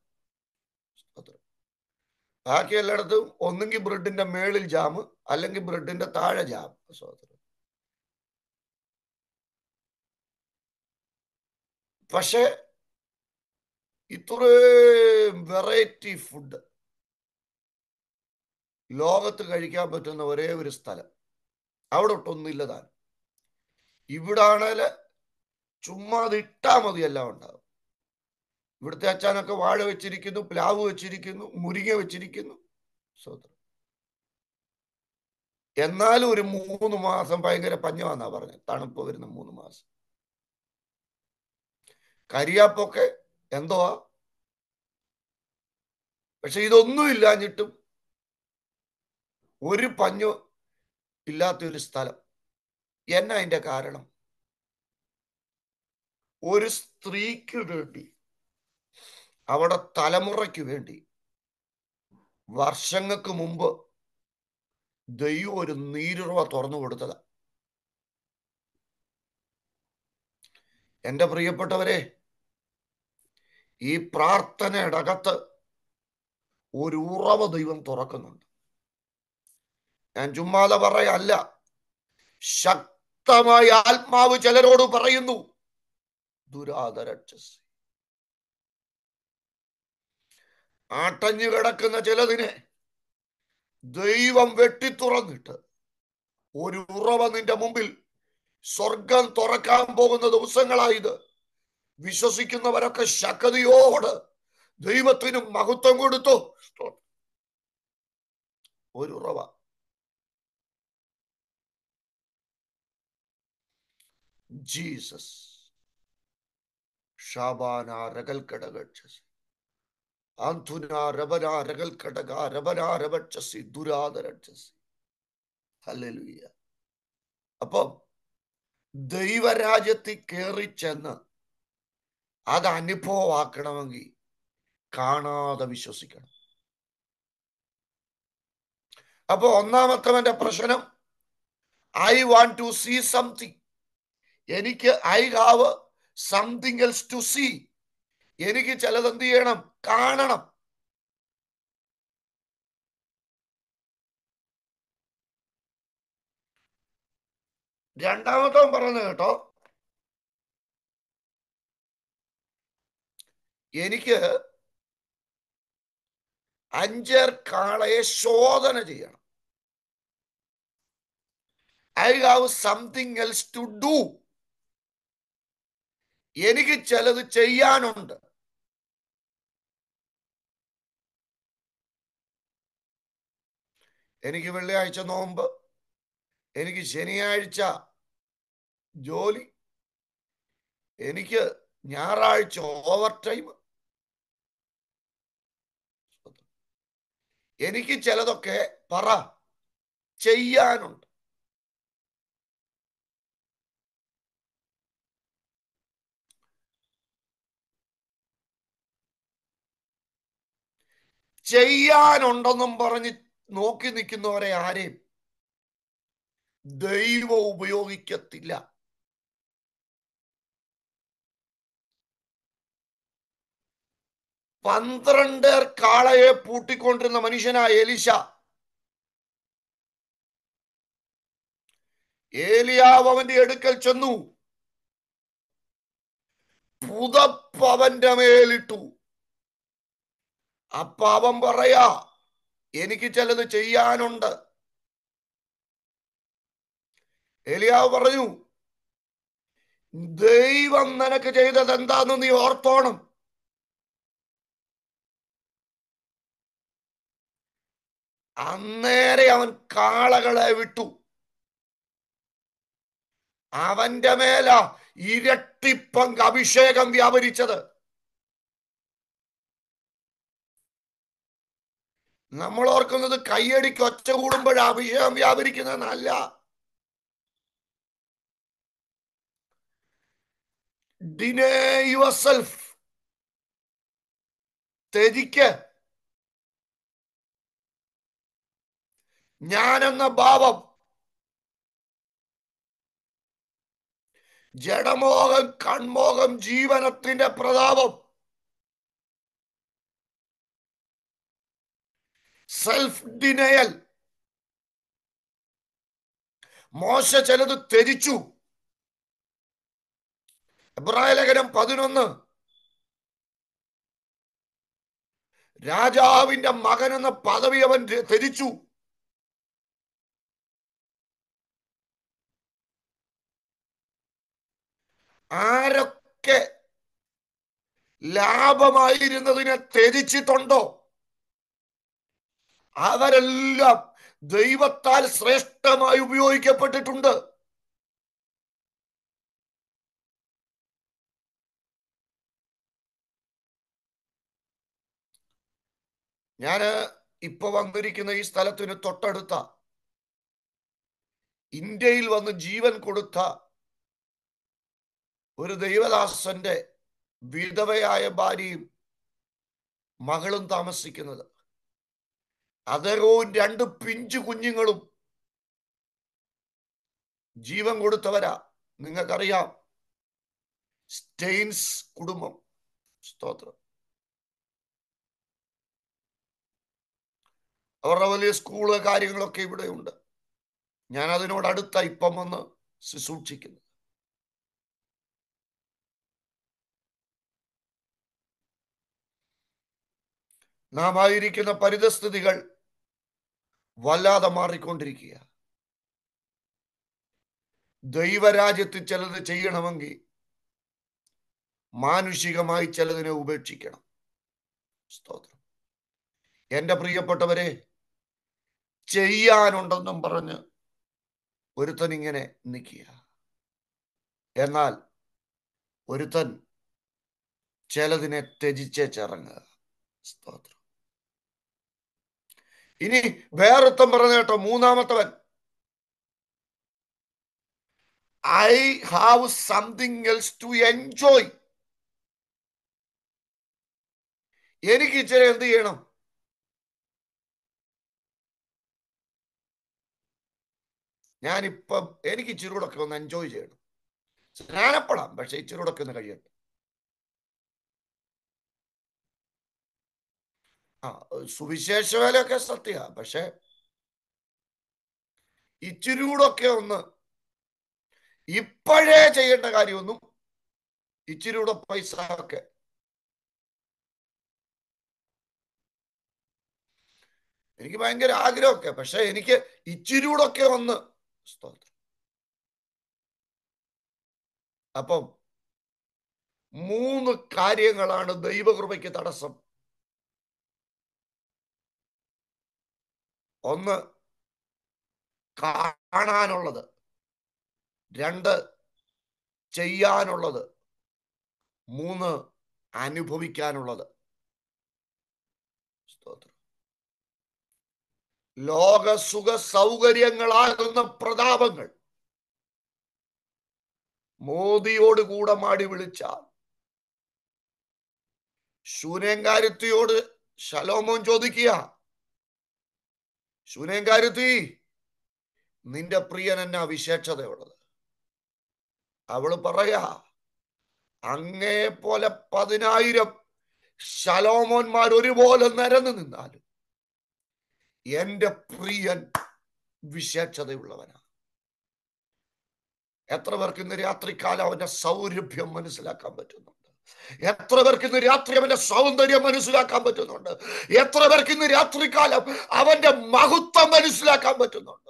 ബാക്കി എല്ലായിടത്തും ഒന്നെങ്കിൽ ബ്രെഡിന്റെ മേളിൽ ജാമ്, അല്ലെങ്കിൽ ബ്രെഡിന്റെ താഴെ ജാം. പക്ഷെ ഇത്രയും വെറൈറ്റി ഫുഡ് ലോകത്ത് കഴിക്കാൻ പറ്റുന്ന ഒരേ ഒരു സ്ഥലം അവിടെ ഒട്ടൊന്നുമില്ല താൻ. ഇവിടാണേല് ചുമ്മാ അത് ഇട്ടാ മതി, എല്ലാം ഉണ്ടാവും. ഇവിടുത്തെ അച്ഛനൊക്കെ വാഴ വെച്ചിരിക്കുന്നു, പ്ലാവ് വെച്ചിരിക്കുന്നു, മുരിങ്ങ വെച്ചിരിക്കുന്നു. എന്നാലും ഒരു 3 മാസം ഭയങ്കര പഞ്ഞമാന്നാ പറഞ്ഞത്, തണുപ്പ് വരുന്ന 3 മാസം. കരിയാപ്പൊക്കെ എന്തോ. പക്ഷെ ഇതൊന്നും ഇല്ലാഞ്ഞിട്ടും ഒരു പഞ്ഞു ഇല്ലാത്തൊരു സ്ഥലം. എന്നാ അതിന്റെ കാരണം? ഒരു സ്ത്രീക്ക് വേണ്ടി, അവിടെ തലമുറയ്ക്ക് വേണ്ടി വർഷങ്ങൾക്ക് മുമ്പ് ദൈവം ഒരു നീരുറവ തുറന്നു കൊടുത്തതാ. എന്റെ പ്രിയപ്പെട്ടവരെ, ഈ പ്രാർത്ഥനയുടെ അകത്ത് ഒരു ഉറവ ദൈവം തുറക്കുന്നുണ്ട്. ഞാൻ ചുമ്മാതെ പറയല്ല, ശക്തമായ ആത്മാവ് ചിലരോട് പറയുന്നു, ദുരാതരക്ഷസ്. ആട്ടഞ്ഞു കിടക്കുന്ന ചിലതിനെ ദൈവം വെട്ടിത്തുറന്നിട്ട് ഒരു ഉറവ നിന്റെ മുമ്പിൽ സ്വർഗം തുറക്കാൻ പോകുന്ന ദിവസങ്ങളായത്. വിശ്വസിക്കുന്നവരൊക്കെ ശക്തിയോട് ദൈവത്തിന് മഹത്വം കൊടുത്തു. ഒരു ഉറവ. ജീസസ് ഷാബാന രകൽ കടകക്ഷസ് അന്തുനാ രബന രകൽ കടക രബന രബക്ഷസി ദുരാതരക്ഷസി. ഹല്ലേലൂയ. അപ്പം ദൈവരാജ്യത്തിൽ കയറി ചെന്ന് അത് അനുഭവമാക്കണമെങ്കിൽ കാണാതെ വിശ്വസിക്കണം. അപ്പൊ ഒന്നാമത്തവന്റെ പ്രശ്നം, I want to see something. എനിക്ക് I have something else to see. എനിക്ക് ചിലത് എന്ത് ചെയ്യണം? കാണണം. രണ്ടാമത്തവൻ പറയുന്നത് കേട്ടോ, എനിക്ക് 5 കാളയെ ശോധന ചെയ്യണം. I have something else to do. എനിക്ക് ചിലത് ചെയ്യാനുണ്ട്. എനിക്ക് വെള്ളിയാഴ്ച നോമ്പ്, എനിക്ക് ശനിയാഴ്ച ജോലി, എനിക്ക് ഞായറാഴ്ച ഓവർ ടൈം. എനിക്ക് ചിലതൊക്കെ ചെയ്യാനുണ്ട്. ചെയ്യാനുണ്ടെന്നും പറഞ്ഞ് നോക്കി നിൽക്കുന്നവരെ ആരെയും ദൈവം ഉപയോഗിക്കത്തില്ല. പന്ത്രണ്ട് കാളയെ പൂട്ടിക്കൊണ്ടിരുന്ന മനുഷ്യനായ എലീശ, ഏലിയാവ് അവന്റെ അടുക്കൽ ചെന്നു, പുതപ്പ് അവന്റെ മേലിട്ടു. അപ്പൊ അവൻ പറയാ, എനിക്ക് ചിലത് ചെയ്യാനുണ്ട്. ഏലിയാവ് പറഞ്ഞു, ദൈവം നിനക്ക് ചെയ്തത് എന്താന്ന് നീ ഓർത്തോണം. അന്നേരെ അവൻ കാളകളെ വിട്ടു. അവന്റെ മേല ഇരട്ടിപ്പങ്ക് അഭിഷേകം വ്യാപരിച്ചത്. നമ്മൾ ഓർക്കുന്നത് കയ്യടിക്ക് ഒച്ച കൂടുമ്പോഴാണ് അഭിഷേകം വ്യാപരിക്കുന്നതല്ല. ഡിനേ യുവർ സെൽഫ്. ത്യജിക്ക്. ഞാനെന്ന ഭാവം, ജഡമോഹം, കൺമോഹം, ജീവനത്തിന്റെ പ്രതാപം, സെൽഫ് ഡിനയൽ. മോശ ചിലത് ത്യജിച്ചു. എബ്രായ ലേഖനം 11, രാജാവിന്റെ മകൻ എന്ന പദവി അവൻ ത്യജിച്ചു. ആരൊക്കെ ലാഭമായിരുന്നതിനെ ത്യജിച്ചിട്ടുണ്ടോ അവരെല്ലാം ദൈവത്താൽ ശ്രേഷ്ഠമായി ഉപയോഗിക്കപ്പെട്ടിട്ടുണ്ട്. ഞാന് ഇപ്പൊ വന്നിരിക്കുന്ന ഈ സ്ഥലത്തിന് തൊട്ടടുത്ത ഇന്ത്യയിൽ വന്ന് ജീവൻ കൊടുത്ത ഒരു ദൈവദാസന്റെ വിധവയായ ഭാര്യയും മകളും താമസിക്കുന്നത്. അദ്ദേഹവും 2 പിഞ്ചു കുഞ്ഞുങ്ങളും ജീവൻ കൊടുത്തവരാ. നിങ്ങൾക്കറിയാം, സ്റ്റെയിൻസ് കുടുംബം. സ്തോത്രം. അവരുടെ വലിയ സ്കൂള് കാര്യങ്ങളൊക്കെ ഇവിടെയുണ്ട്. ഞാൻ അതിനോടടുത്ത ഇപ്പം വന്ന് ശുശ്രൂഷിക്കുന്നു. നാം ആയിരിക്കുന്ന പരിതസ്ഥിതികൾ വല്ലാതെ മാറിക്കൊണ്ടിരിക്കുക. ദൈവരാജ്യത്തിൽ ചിലത് ചെയ്യണമെങ്കിൽ മാനുഷികമായി ചിലതിനെ ഉപേക്ഷിക്കണം. സ്തോത്രം. എന്റെ പ്രിയപ്പെട്ടവരെ, ചെയ്യാനുണ്ടെന്നും പറഞ്ഞ് ഒരുത്തൻ ഇങ്ങനെ നിൽക്കുക. എന്നാൽ ഒരുത്തൻ ചിലതിനെ ത്യജിച്ചേച്ചിറങ്ങുക. സ്തോത്രം. ഇനി വേറൊരുത്തൻ പറഞ്ഞ കേട്ടോ, മൂന്നാമത്തവൻ, I have something else to enjoy. എനിക്ക് ഇച്ചിരി എന്ത് ചെയ്യണം? ഞാനിപ്പം എനിക്ക് ഇച്ചിരി കൂടെ ഒക്കെ ഒന്ന് എൻജോയ് ചെയ്യണം. സ്നാനപ്പെടാം, പക്ഷെ ഇച്ചിരി കൂടെ ഒക്കെ ഒന്ന് കഴിയട്ടെ. സുവിശേഷ വേലയൊക്കെ സത്യ, പക്ഷെ ഇച്ചിരി കൂടെ ഒക്കെ ഒന്ന് ഇപ്പോഴേ ചെയ്യേണ്ട കാര്യമൊന്നും ഇച്ചിരി കൂടെ പൈസ ഒക്കെ എനിക്ക് ഭയങ്കര ആഗ്രഹമൊക്കെ, പക്ഷെ എനിക്ക് ഇച്ചിരി കൂടെ ഒക്കെ ഒന്ന്. സ്തോത്രം. അപ്പം 3 കാര്യങ്ങളാണ് ദൈവകൃപയ്ക്ക് തടസ്സം. ഒന്ന്, കാണാനുള്ളത്. 2, ചെയ്യാനുള്ളത്. 3, അനുഭവിക്കാനുള്ളത്. സ്തോത്രം. ലോക സുഖ സൗകര്യങ്ങളാകുന്ന പ്രതാപങ്ങൾ മോദിയോട് കൂടെ മാടി വിളിച്ചാൽ, ശൂനേങ്കാരത്തിയോട് ശലോമോൻ ചോദിക്കുക, ശൂനേങ്കാരത്തി, നിന്റെ പ്രിയൻ എന്നാ വിശേഷതയുള്ളത്? അവള് പറയാ, അങ്ങേ പോലെ 10,000 ശലോമോന്മാർ ഒരുപോലെ നിരന്നു നിന്നാലും എന്റെ പ്രിയൻ വിശേഷതയുള്ളവനാ. എത്ര പേർക്ക് ഇന്ന് രാത്രികാലം അവന്റെ സൗരഭ്യം മനസ്സിലാക്കാൻ പറ്റുന്നുണ്ട്? എത്ര പേർക്ക് ഇന്ന് രാത്രി അവന്റെ സൗന്ദര്യം മനസ്സിലാക്കാൻ പറ്റുന്നുണ്ട്? എത്ര പേർക്ക് ഇന്ന് രാത്രികാലം അവന്റെ മഹത്വം മനസ്സിലാക്കാൻ പറ്റുന്നുണ്ട്?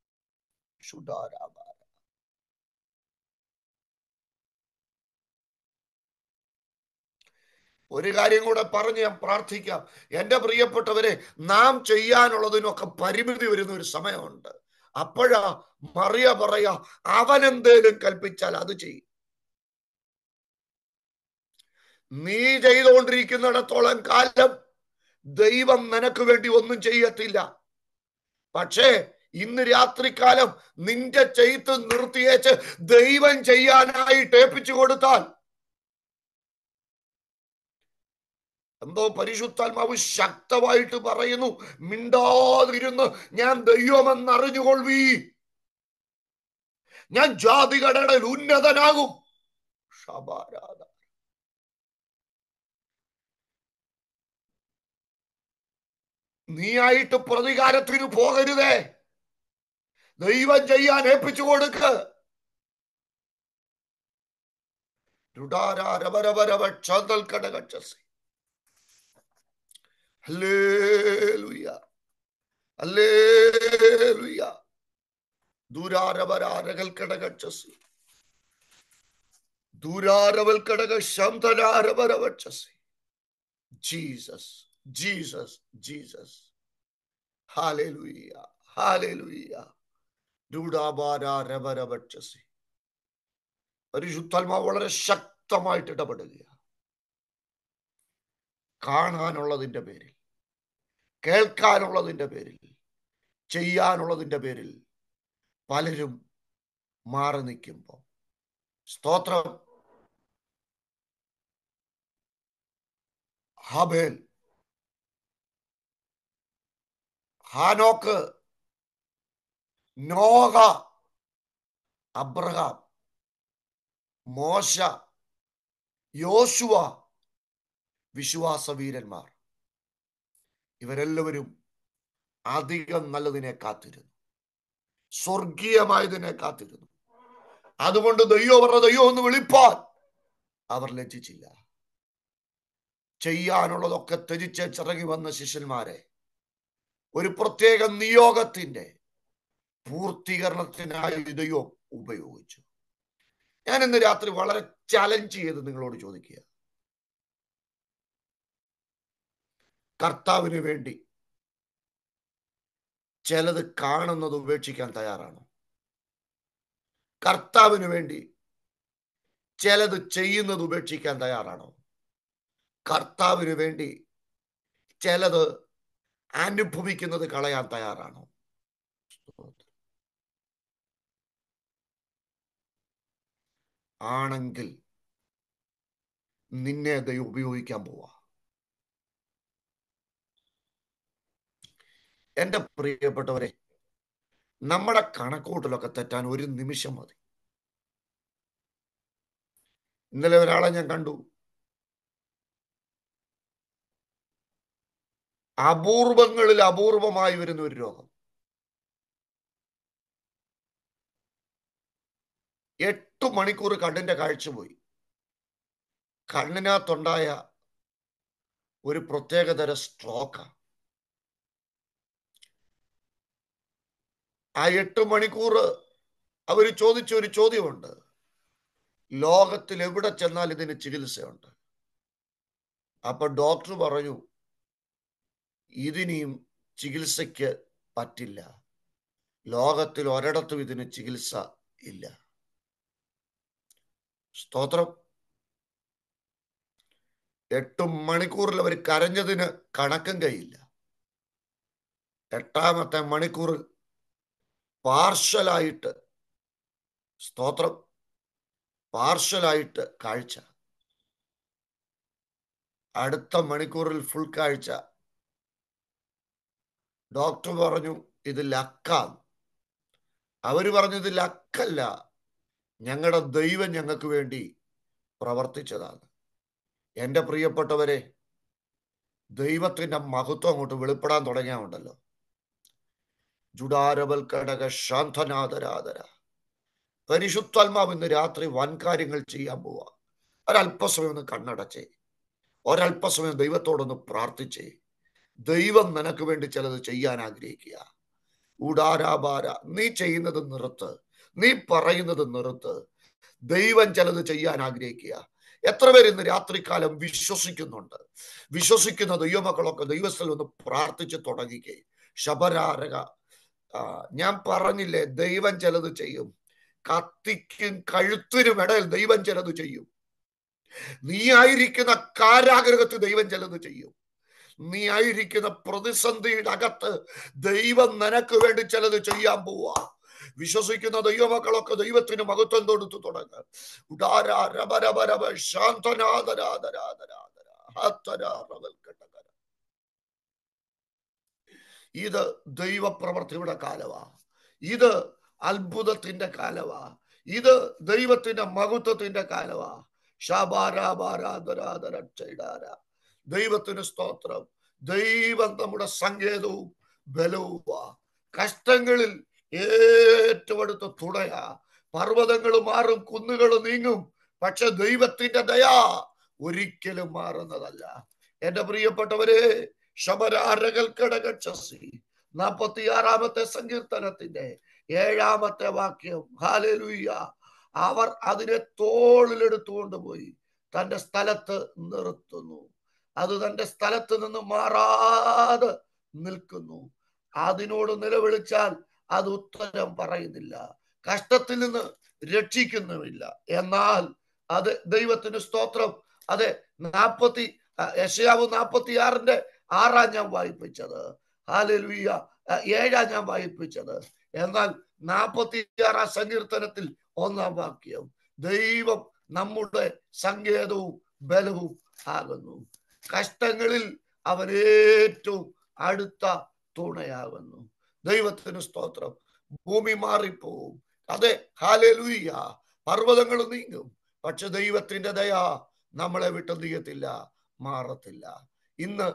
ഒരു കാര്യം കൂടെ പറഞ്ഞ് ഞാൻ പ്രാർത്ഥിക്കാം. എന്റെ പ്രിയപ്പെട്ടവരെ, നാം ചെയ്യാനുള്ളതിനൊക്കെ പരിമിതി വരുന്ന ഒരു സമയമുണ്ട്. അപ്പോഴാ മറിയ പറയാ, അവനെന്തേലും കൽപ്പിച്ചാൽ അത് ചെയ്യും. നീ ചെയ്തുകൊണ്ടിരിക്കുന്നിടത്തോളം കാലം ദൈവം നിനക്ക് വേണ്ടി ഒന്നും ചെയ്യത്തില്ല. പക്ഷേ ഇന്ന് രാത്രികാലം നിന്റെ ചെയ്ത് നിർത്തിയേച്ച് ദൈവം ചെയ്യാനായിട്ട് ഏൽപ്പിച്ചു കൊടുത്താൽ എന്തോ പരിശുദ്ധാത്മാവ് ശക്തമായിട്ട് പറയുന്നു, മിണ്ടാതിരുന്ന് ഞാൻ ദൈവമെന്നറിഞ്ഞുകൊള്ളീ, ഞാൻ ജാതികളുടെ ഉന്നതനാകും. ശബാരാധ. നീയായിട്ട് പ്രതികാരത്തിന് പോകരുതേ. ദൈവം ചെയ്യാൻ ഏൽപ്പിച്ചു കൊടുക്ക്. Hallelujah, hallelujah. ദൂരാരവരാരകൽ കടകച്ചസി, ദൂരാരവൽ കടക ശംതനാരവരവച്ചസി. Jesus, Jesus, Jesus. Hallelujah, hallelujah. ദൂരാബാരവരവച്ചസി. പരിശുദ്ധാത്മാവ് വളരെ ശക്തമായിട്ട് ഇടപെടുക. കാണാനുള്ളതിന്റെ പേരിൽ, കേൾക്കാനുള്ളതിന്റെ പേരിൽ, ചെയ്യാനുള്ളതിന്റെ പേരിൽ പലരും മാറി നിൽക്കുമ്പോൾ, സ്തോത്രം, ഹാബേൽ, ഹാനോക്ക്, നോഹ, അബ്രഹാം, മോശ, യോശുവ, വിശ്വാസവീരന്മാർ, ഇവരെല്ലാവരും അധികം നല്ലതിനെ കാത്തിരുന്നു, സ്വർഗീയമായതിനെ കാത്തിരുന്നു. അതുകൊണ്ട് ദൈവം അവരുടെ ദൈവം എന്ന് വിളിപ്പാൻ അവർ ലജ്ജിച്ചില്ല. ചെയ്യാനുള്ളതൊക്കെ ത്യജിച്ച് ചിറങ്ങി വന്ന ശിഷ്യന്മാരെ ഒരു പ്രത്യേക നിയോഗത്തിന്റെ പൂർത്തീകരണത്തിനായി ദൈവം ഉപയോഗിച്ചു. ഞാൻ ഇന്ന് രാത്രി വളരെ ചലഞ്ച് ചെയ്ത് നിങ്ങളോട് ചോദിക്കുക, കർത്താവിന് വേണ്ടി ചിലത് കാണുന്നത് ഉപേക്ഷിക്കാൻ തയ്യാറാണോ? കർത്താവിന് വേണ്ടി ചിലത് ചെയ്യുന്നത് ഉപേക്ഷിക്കാൻ തയ്യാറാണോ? കർത്താവിന് വേണ്ടി ചിലത് അനുഭവിക്കുന്നത് കളയാൻ തയ്യാറാണോ? ആണെങ്കിൽ നിന്നെ ദൈവം ഉപയോഗിക്കാൻ പോവാ. എന്റെ പ്രിയപ്പെട്ടവരെ, നമ്മുടെ കണക്കൂട്ടലൊക്കെ തെറ്റാൻ ഒരു നിമിഷം മതി. ഇന്നലെ ഒരാളെ ഞാൻ കണ്ടു, അപൂർവങ്ങളിൽ അപൂർവമായി വരുന്ന ഒരു രോഗം. 8 മണിക്കൂർ കണ്ണിന്റെ കാഴ്ച പോയി. കണ്ണിനകത്തുണ്ടായ ഒരു പ്രത്യേകതര സ്ട്രോക്കാ. ആ 8 മണിക്കൂർ അവർ ചോദിച്ച ഒരു ചോദ്യമുണ്ട്, ലോകത്തിൽ എവിടെ ചെന്നാൽ ഇതിന് ചികിത്സയുണ്ട്? അപ്പൊ ഡോക്ടർ പറഞ്ഞു, ഇതിനെയും ചികിത്സയ്ക്ക് പറ്റില്ല, ലോകത്തിൽ ഒരിടത്തും ഇതിന് ചികിത്സ ഇല്ല. സ്തോത്രം. 8 മണിക്കൂറിൽ അവർ കരഞ്ഞതിന് കണക്കും കഴിയില്ല. 8ാമത്തെ മണിക്കൂറിൽ പാർഷ്യലായിട്ട്, സ്തോത്രം, പാർഷ്യലായിട്ട് കാഴ്ച. അടുത്ത മണിക്കൂറിൽ ഫുൾ കാഴ്ച. ഡോക്ടർ പറഞ്ഞു ഇത് ലക്കാം. അവര് പറഞ്ഞു ഇത് ലക്കല്ല, ഞങ്ങളുടെ ദൈവം ഞങ്ങൾക്ക് വേണ്ടി പ്രവർത്തിച്ചതാണ്. എൻ്റെ പ്രിയപ്പെട്ടവരെ, ദൈവത്തിന്റെ മഹത്വം അങ്ങോട്ട് വെളിപ്പെടാൻ തുടങ്ങിയാണ്ടല്ലോ, ജുഡാരവൽ കടക ശാന്തനാദരാദര. പരിശുദ്ധാത്മാവ് ഇന്ന് രാത്രി വൻകാര്യങ്ങൾ ചെയ്യാൻ പോവാ. ഒരല്പസമയം ഒന്ന് കണ്ണടച്ചേ, ഒരല്പസമയം ദൈവത്തോടൊന്ന് പ്രാർത്ഥിച്ചേ. ദൈവം നിനക്ക് വേണ്ടി ചിലത് ചെയ്യാൻ ആഗ്രഹിക്കുക. ഉടാരാബാര, നീ ചെയ്യുന്നത് നിർത്ത്, നീ പറയുന്നത് നിർത്ത്. ദൈവം ചിലത് ചെയ്യാൻ ആഗ്രഹിക്കുക. എത്ര പേര് ഇന്ന് രാത്രികാലം വിശ്വസിക്കുന്നുണ്ട്? വിശ്വസിക്കുന്ന ദൈവമക്കളൊക്കെ ദൈവസ്ഥൽ ഒന്ന് പ്രാർത്ഥിച്ച് തുടങ്ങിക്കേ. ശബരാരക, ഞാൻ പറഞ്ഞില്ലേ, ദൈവം ചിലത് ചെയ്യും. കത്തിക്കും കഴുത്തിനും ഇടയിൽ ദൈവം ചിലത് ചെയ്യും. നീ ആയിരിക്കുന്ന കാരാഗ്രഹത്തിൽ ദൈവം ചിലത് ചെയ്യും. നീ ആയിരിക്കുന്ന പ്രതിസന്ധിയുടെ അകത്ത് ദൈവം നിനക്ക് വേണ്ടി ചിലത് ചെയ്യാൻ പോവാ. വിശ്വസിക്കുന്ന ദൈവമക്കളൊക്കെ ദൈവത്തിന് മഹത്വം കൊടുത്തു തുടങ്ങുക. ഇത് ദൈവപ്രവർത്തിയുടെ കാലവാ. ഇത് അത്ഭുതത്തിന്റെ കാലവാ. ഇത് ദൈവത്തിന്റെ മഹത്വത്തിന്റെ കാലവാ. ദൈവത്തിന് സ്തോത്രം. ദൈവം നമ്മുടെ സങ്കേതവും ബലവുമാ. കഷ്ടങ്ങളിൽ ഏറ്റവും അടുത്ത തുണയാ. പർവ്വതങ്ങൾ മാറും, കുന്നുകൾ നീങ്ങും, പക്ഷെ ദൈവത്തിന്റെ ദയ ഒരിക്കലും മാറുന്നതല്ല. എന്റെ പ്രിയപ്പെട്ടവരെ, ശബരാരകൽക്കടകച്ചസി 46-ാമത്തെ സങ്കീർത്തനത്തിന്റെ 7-ാമത്തെ വാക്യം. ഹല്ലേലൂയ. അവർ അതിനെ തോളിലെടുത്തുകൊണ്ട് പോയി തന്റെ സ്ഥലത്ത് നിർത്തുന്നു. അത് തന്റെ സ്ഥലത്ത് നിന്ന് മാറാതെ നിൽക്കുന്നു. അതിനോട് നിലവിളിച്ചാൽ അത് ഉത്തരം പറയുന്നില്ല. കഷ്ടത്തിൽ നിന്ന് രക്ഷിക്കുന്നുമില്ല. എന്നാൽ അത് ദൈവത്തിന് സ്തോത്രം. അതെ, യെശയ്യാവ് 46-ന്റെ 6 ഞാൻ വായിപ്പിച്ചത്. ഹല്ലേലൂയ. 7 ഞാൻ വായിപ്പിച്ചത്. എന്നാൽ 46-ാം സങ്കീർത്തനത്തിൽ 1-ാം വാക്യം, ദൈവം നമ്മുടെ സങ്കേതവും ബലവും ആകുന്നു. കഷ്ടങ്ങളിൽ അവൻ ഏറ്റവും അടുത്ത തുണയാകുന്നു. ദൈവത്തിന് സ്തോത്രം. ഭൂമി മാറിപ്പോവും, അതെ, ഹല്ലേലൂയ. പർവ്വതങ്ങൾ നീങ്ങും, പക്ഷെ ദൈവത്തിന്റെ ദയ നമ്മളെ വിട്ടു നീയത്തില്ല, മാറത്തില്ല. ഇന്ന്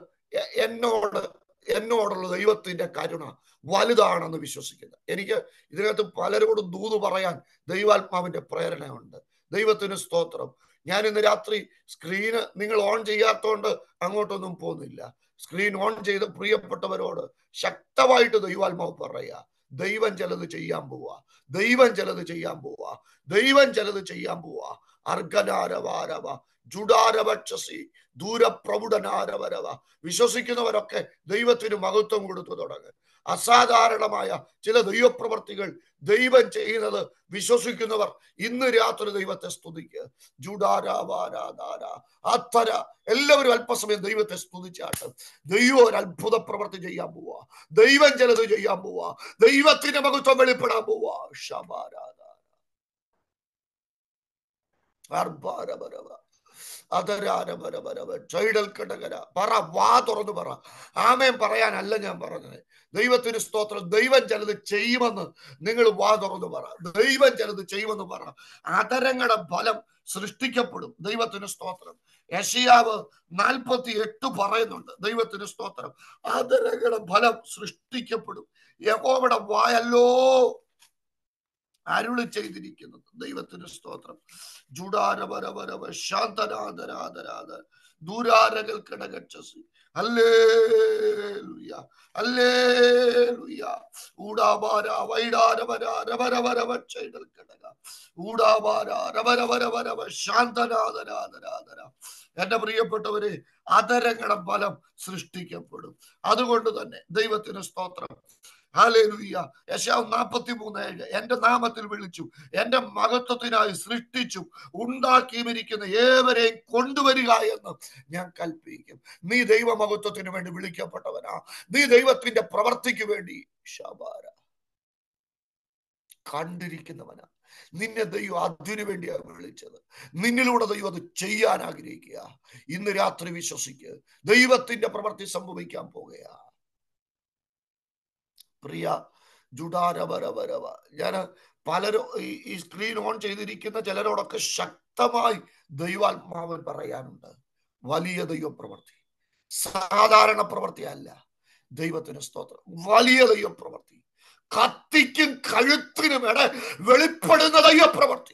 എന്നോടുള്ള ദൈവത്തിന്റെ കരുണ വലുതാണെന്ന് വിശ്വസിക്കുന്നത്. എനിക്ക് ഇതിനകത്ത് പലരോടും ദൂത് പറയാൻ ദൈവാത്മാവിന്റെ പ്രേരണയുണ്ട്. ദൈവത്തിന് സ്തോത്രം. ഞാൻ ഇന്ന് രാത്രി സ്ക്രീന് നിങ്ങൾ ഓൺ ചെയ്യാത്തോണ്ട് അങ്ങോട്ടൊന്നും പോകുന്നില്ല. സ്ക്രീൻ ഓൺ ചെയ്ത് പ്രിയപ്പെട്ടവരോട് ശക്തമായിട്ട് ദൈവാത്മാവ് പറയാ, ദൈവം ചിലത് ചെയ്യാൻ പോവാ, ദൈവം ചിലത് ചെയ്യാൻ പോവാ, ദൈവം ചിലത് ചെയ്യാൻ പോവാ. അർഗനാരവാരവ ജുഡാരവക്ഷസി ദൂരപ്രൗഢനാരവരവ. വിശ്വസിക്കുന്നവരൊക്കെ ദൈവത്തിന് മഹത്വം കൊടുത്തു തുടങ്ങും. അസാധാരണമായ ചില ദൈവപ്രവർത്തികൾ ദൈവം ചെയ്യുന്നത് വിശ്വസിക്കുന്നവർ ഇന്ന് രാത്രി ദൈവത്തെ സ്തുതിക്കുക. ജുഡാരാവാരാധാര അത്തര എല്ലാവരും അല്പസമയം ദൈവത്തെ സ്തുതിച്ചാട്ട്. ദൈവം ഒരു അത്ഭുത പ്രവർത്തി ചെയ്യാൻ പോവാ. ദൈവം ചിലത് ചെയ്യാൻ പോവാ. ദൈവത്തിന്റെ മഹത്വം വെളിപ്പെടാൻ പോവാ. ശബാരാധാര അർബാരവരവ അതരാരവരവരവ ചൈഡൽ കടകര. പറ, വാ തുറന്നു പറ. ആമേൻ പറയാനല്ല ഞാൻ പറഞ്ഞത്. ദൈവത്തിന് സ്തോത്രം. ദൈവം ചിലത് ചെയ്യുമെന്ന് നിങ്ങൾ വാ തുറന്നു പറ. ദൈവം ചിലത് ചെയ്യുമെന്ന് പറ. അതരങ്ങളുടെ ഫലം സൃഷ്ടിക്കപ്പെടും. ദൈവത്തിന് സ്തോത്രം. യെശയ്യാവ് 48 പറയുന്നുണ്ട്. ദൈവത്തിന് സ്തോത്രം. അതരങ്ങളുടെ ഫലം സൃഷ്ടിക്കപ്പെടും. യഹോവയുടെ വായല്ലോ അരുളി ചെയ്തിരിക്കുന്നത്. ദൈവത്തിന് സ്തോത്രം. ജുഡാരവരവരവ ശാന്തനാദരാദരാദ ദൂരാരകൾ കിടകച്ചസി. Hallelujah, hallelujah. ഊടാബാര വൈഡാരവര രവരവരവ ചൈഡൽ കിടക ഊടാബാര രവരവരവരവ ശാന്തനാദരാദരാദര. എന്റെ പ്രിയപ്പെട്ടവരെ, അതരങ്ങളുടെ ഫലം സൃഷ്ടിക്കപ്പെടും. അതുകൊണ്ട് തന്നെ ദൈവത്തിന് സ്തോത്രം. ഹല്ലേലൂയ. യെശയ്യാവ് 43:7 എന്റെ നാമത്തിൽ വിളിച്ചു, എന്റെ മഹത്വത്തിനായി സൃഷ്ടിച്ചു ഉണ്ടാക്കിയിരിക്കുന്ന ഏവരെയും കൊണ്ടുവരിക എന്ന് ഞാൻ കൽപ്പിക്കും. നീ ദൈവ മഹത്വത്തിന് വേണ്ടി വിളിക്കപ്പെട്ടവനാ. നീ ദൈവത്തിന്റെ പ്രവർത്തിക്ക് വേണ്ടി ശബാര കണ്ടിരിക്കുന്നവനാ. നിന്നെ ദൈവം അതിനു വേണ്ടിയാണ് വിളിച്ചത്. നിന്നിലൂടെ ദൈവം അത് ചെയ്യാൻ ആഗ്രഹിക്കുക. ഇന്ന് രാത്രി വിശ്വസിക്കുക, ദൈവത്തിന്റെ പ്രവൃത്തി സംഭവിക്കാൻ പോകുകയാ. പ്രിയ ജുഡാരവരവരവ, ഞാൻ പലരും ഈ സ്ക്രീൻ ഓൺ ചെയ്തിരിക്കുന്ന ചിലരോടൊക്കെ ശക്തമായി ദൈവാത്മാവൻ പറയാനുണ്ട്. വലിയ ദൈവപ്രവൃത്തി, സാധാരണ പ്രവൃത്തിയല്ല. ദൈവത്തിന് സ്തോത്രം. വലിയ ദൈവപ്രവൃത്തി, കത്തിക്കും കഴുത്തിനും ഇട വെളിപ്പെടുന്ന ദൈവപ്രവൃത്തി.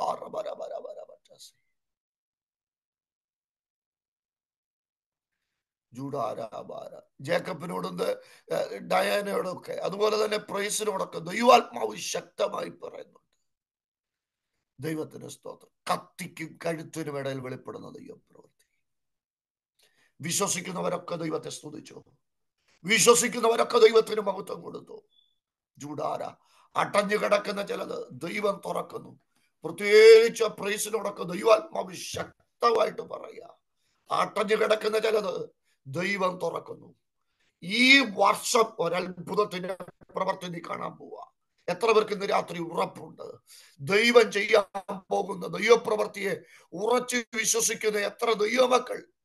ജൂഡാരാബാര. ജേക്കബിനോടും ഡയാനയോടൊക്കെ, അതുപോലെ തന്നെ പ്രൈസിനോടൊക്കെ ദൈവാത്മാവ് ശക്തമായി പറയുന്നുണ്ട്. ദൈവത്തിന് സ്തോത്രം. കത്തിക്കും കഴുത്തിനും ഇടയിൽ വെളിപ്പെടുന്ന ദൈവപ്രവൃത്തി. വിശ്വസിക്കുന്നവരൊക്കെ ദൈവത്തെ സ്തുതിച്ചു. വിശ്വസിക്കുന്നവരൊക്കെ ദൈവത്തിന് മഹത്വം കൊടുത്തു. ജൂഡാര. അടഞ്ഞു കിടക്കുന്ന ചിലത് ദൈവം തുറക്കുന്നു. പ്രത്യേകിച്ച് പ്രൈസിനോടൊക്കെ ദൈവാത്മാവ് ശക്തമായിട്ട് പറയുക. അടഞ്ഞു കിടക്കുന്ന ചിലത് ദൈവം തുറക്കുന്നു. ഈ വർഷം ഒരത്ഭുതത്തിന്റെ പ്രവർത്തി നീ കാണാൻ പോവാ. എത്ര പേർക്ക് ഇന്ന് രാത്രി ഉറപ്പുണ്ട്? ദൈവം ചെയ്യാൻ പോകുന്ന ദൈവപ്രവർത്തിയെ ഉറച്ചു വിശ്വസിക്കുന്ന എത്ര ദൈവമക്കൾ?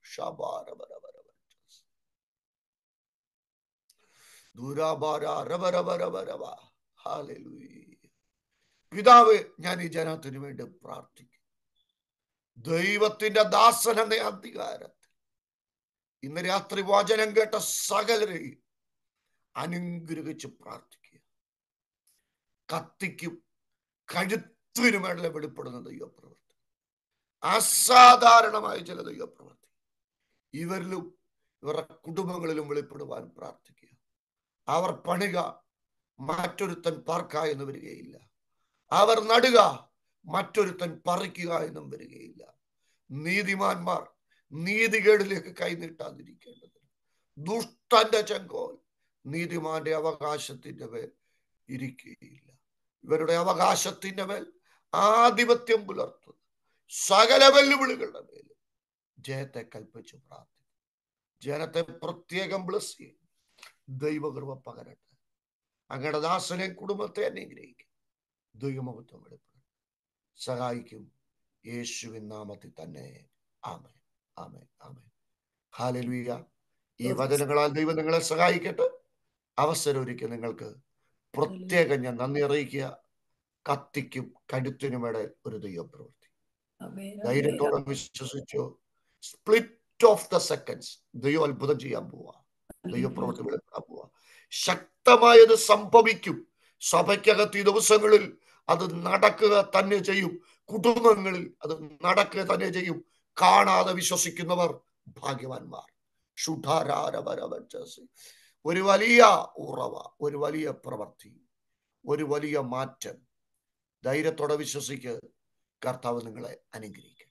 പിതാവ്, ഞാൻ ഈ ജനത്തിന് വേണ്ടി പ്രാർത്ഥിക്കും. ദൈവത്തിന്റെ ദാസൻ എന്ന അധികാരത്തിൽ ഇന്ന് രാത്രി വചനം കേട്ട സകലരെയും അനുഗ്രഹിച്ച് പ്രാർത്ഥിക്കുക. കത്തിക്കും കഴുത്തിനുമേലെ വെളിപ്പെടുന്ന ദൈവപ്രവൃത്തി, അസാധാരണമായ ചില ദൈവപ്രവൃത്തി ഇവരിലും ഇവരുടെ കുടുംബങ്ങളിലും വെളിപ്പെടുവാൻ പ്രാർത്ഥിക്കുക. അവർ പണിക, മറ്റൊരുത്തൻ പാർക്ക എന്ന് വരികയില്ല. അവർ നടുക, മറ്റൊരുത്തൻ പറിക്കുക എന്നും വരികയില്ല. നീതിമാന്മാർ നീതികേടിലേക്ക് കൈനീട്ടാതിരിക്കേണ്ടത്. ദുഷ്ടന്റെ ചെങ്കോൽ നീതിമാന്റെ അവകാശത്തിന്റെ മേൽ ഇരിക്കുകയില്ല. ഇവരുടെ അവകാശത്തിന്റെ മേൽ ആധിപത്യം പുലർത്തുന്ന സകല വെല്ലുവിളികളുടെ മേൽ ജയത്തെ കൽപ്പിച്ച് പ്രാർത്ഥിക്കും. ജനത്തെ പ്രത്യേകം ബ്ലസ് ചെയ്യും. ദൈവകൃപ പകരട്ടെ. അങ്ങയുടെ ദാസനെ കുടുംബത്തെ അനുഗ്രഹിക്കും. ദൈവമഹത്വം വെളിപ്പെടും. സഹായിക്കും. യേശുവിൻ നാമത്തിൽ തന്നെ. Amen, amen, amen. ഹല്ലേലൂയ. ഈ വചനങ്ങളാൽ ദൈവം നിങ്ങളെ സഹായിക്കട്ടെ. അവസരം ഒരുക്കി നിങ്ങൾക്ക് പ്രത്യേകം ഞാൻ നന്ദി അറിയിക്കുക. കത്തിക്കും കഴുത്തിനുമിടെ ഒരു ദൈവപ്രവൃത്തി. ധൈര്യത്തോടെ വിശ്വസിച്ചോ. സ്പ്ലിറ്റ് ഓഫ് ദ സെക്കൻഡ്സ് ദൈവം അത്ഭുതം ചെയ്യാൻ പോവാ. ദൈവപ്രവൃത്തി വെളിപ്പെടാൻ പോവാ. ശക്തമായത് സംഭവിക്കും. സഭയ്ക്കകത്ത് ഈ ദിവസങ്ങളിൽ അത് നടക്കുക തന്നെ ചെയ്യും. കുടുംബങ്ങളിൽ അത് നടക്കുക തന്നെ ചെയ്യും. കാണാതെ വിശ്വസിക്കുന്നവർ ഭാഗ്യവാന്മാർ. ഒരു വലിയ ഉറവ, ഒരു വലിയ പ്രവൃത്തി, ഒരു വലിയ മാറ്റം. ധൈര്യത്തോടെ വിശ്വസിക്ക്. കർത്താവ് നിങ്ങളെ അനുഗ്രഹിക്കും.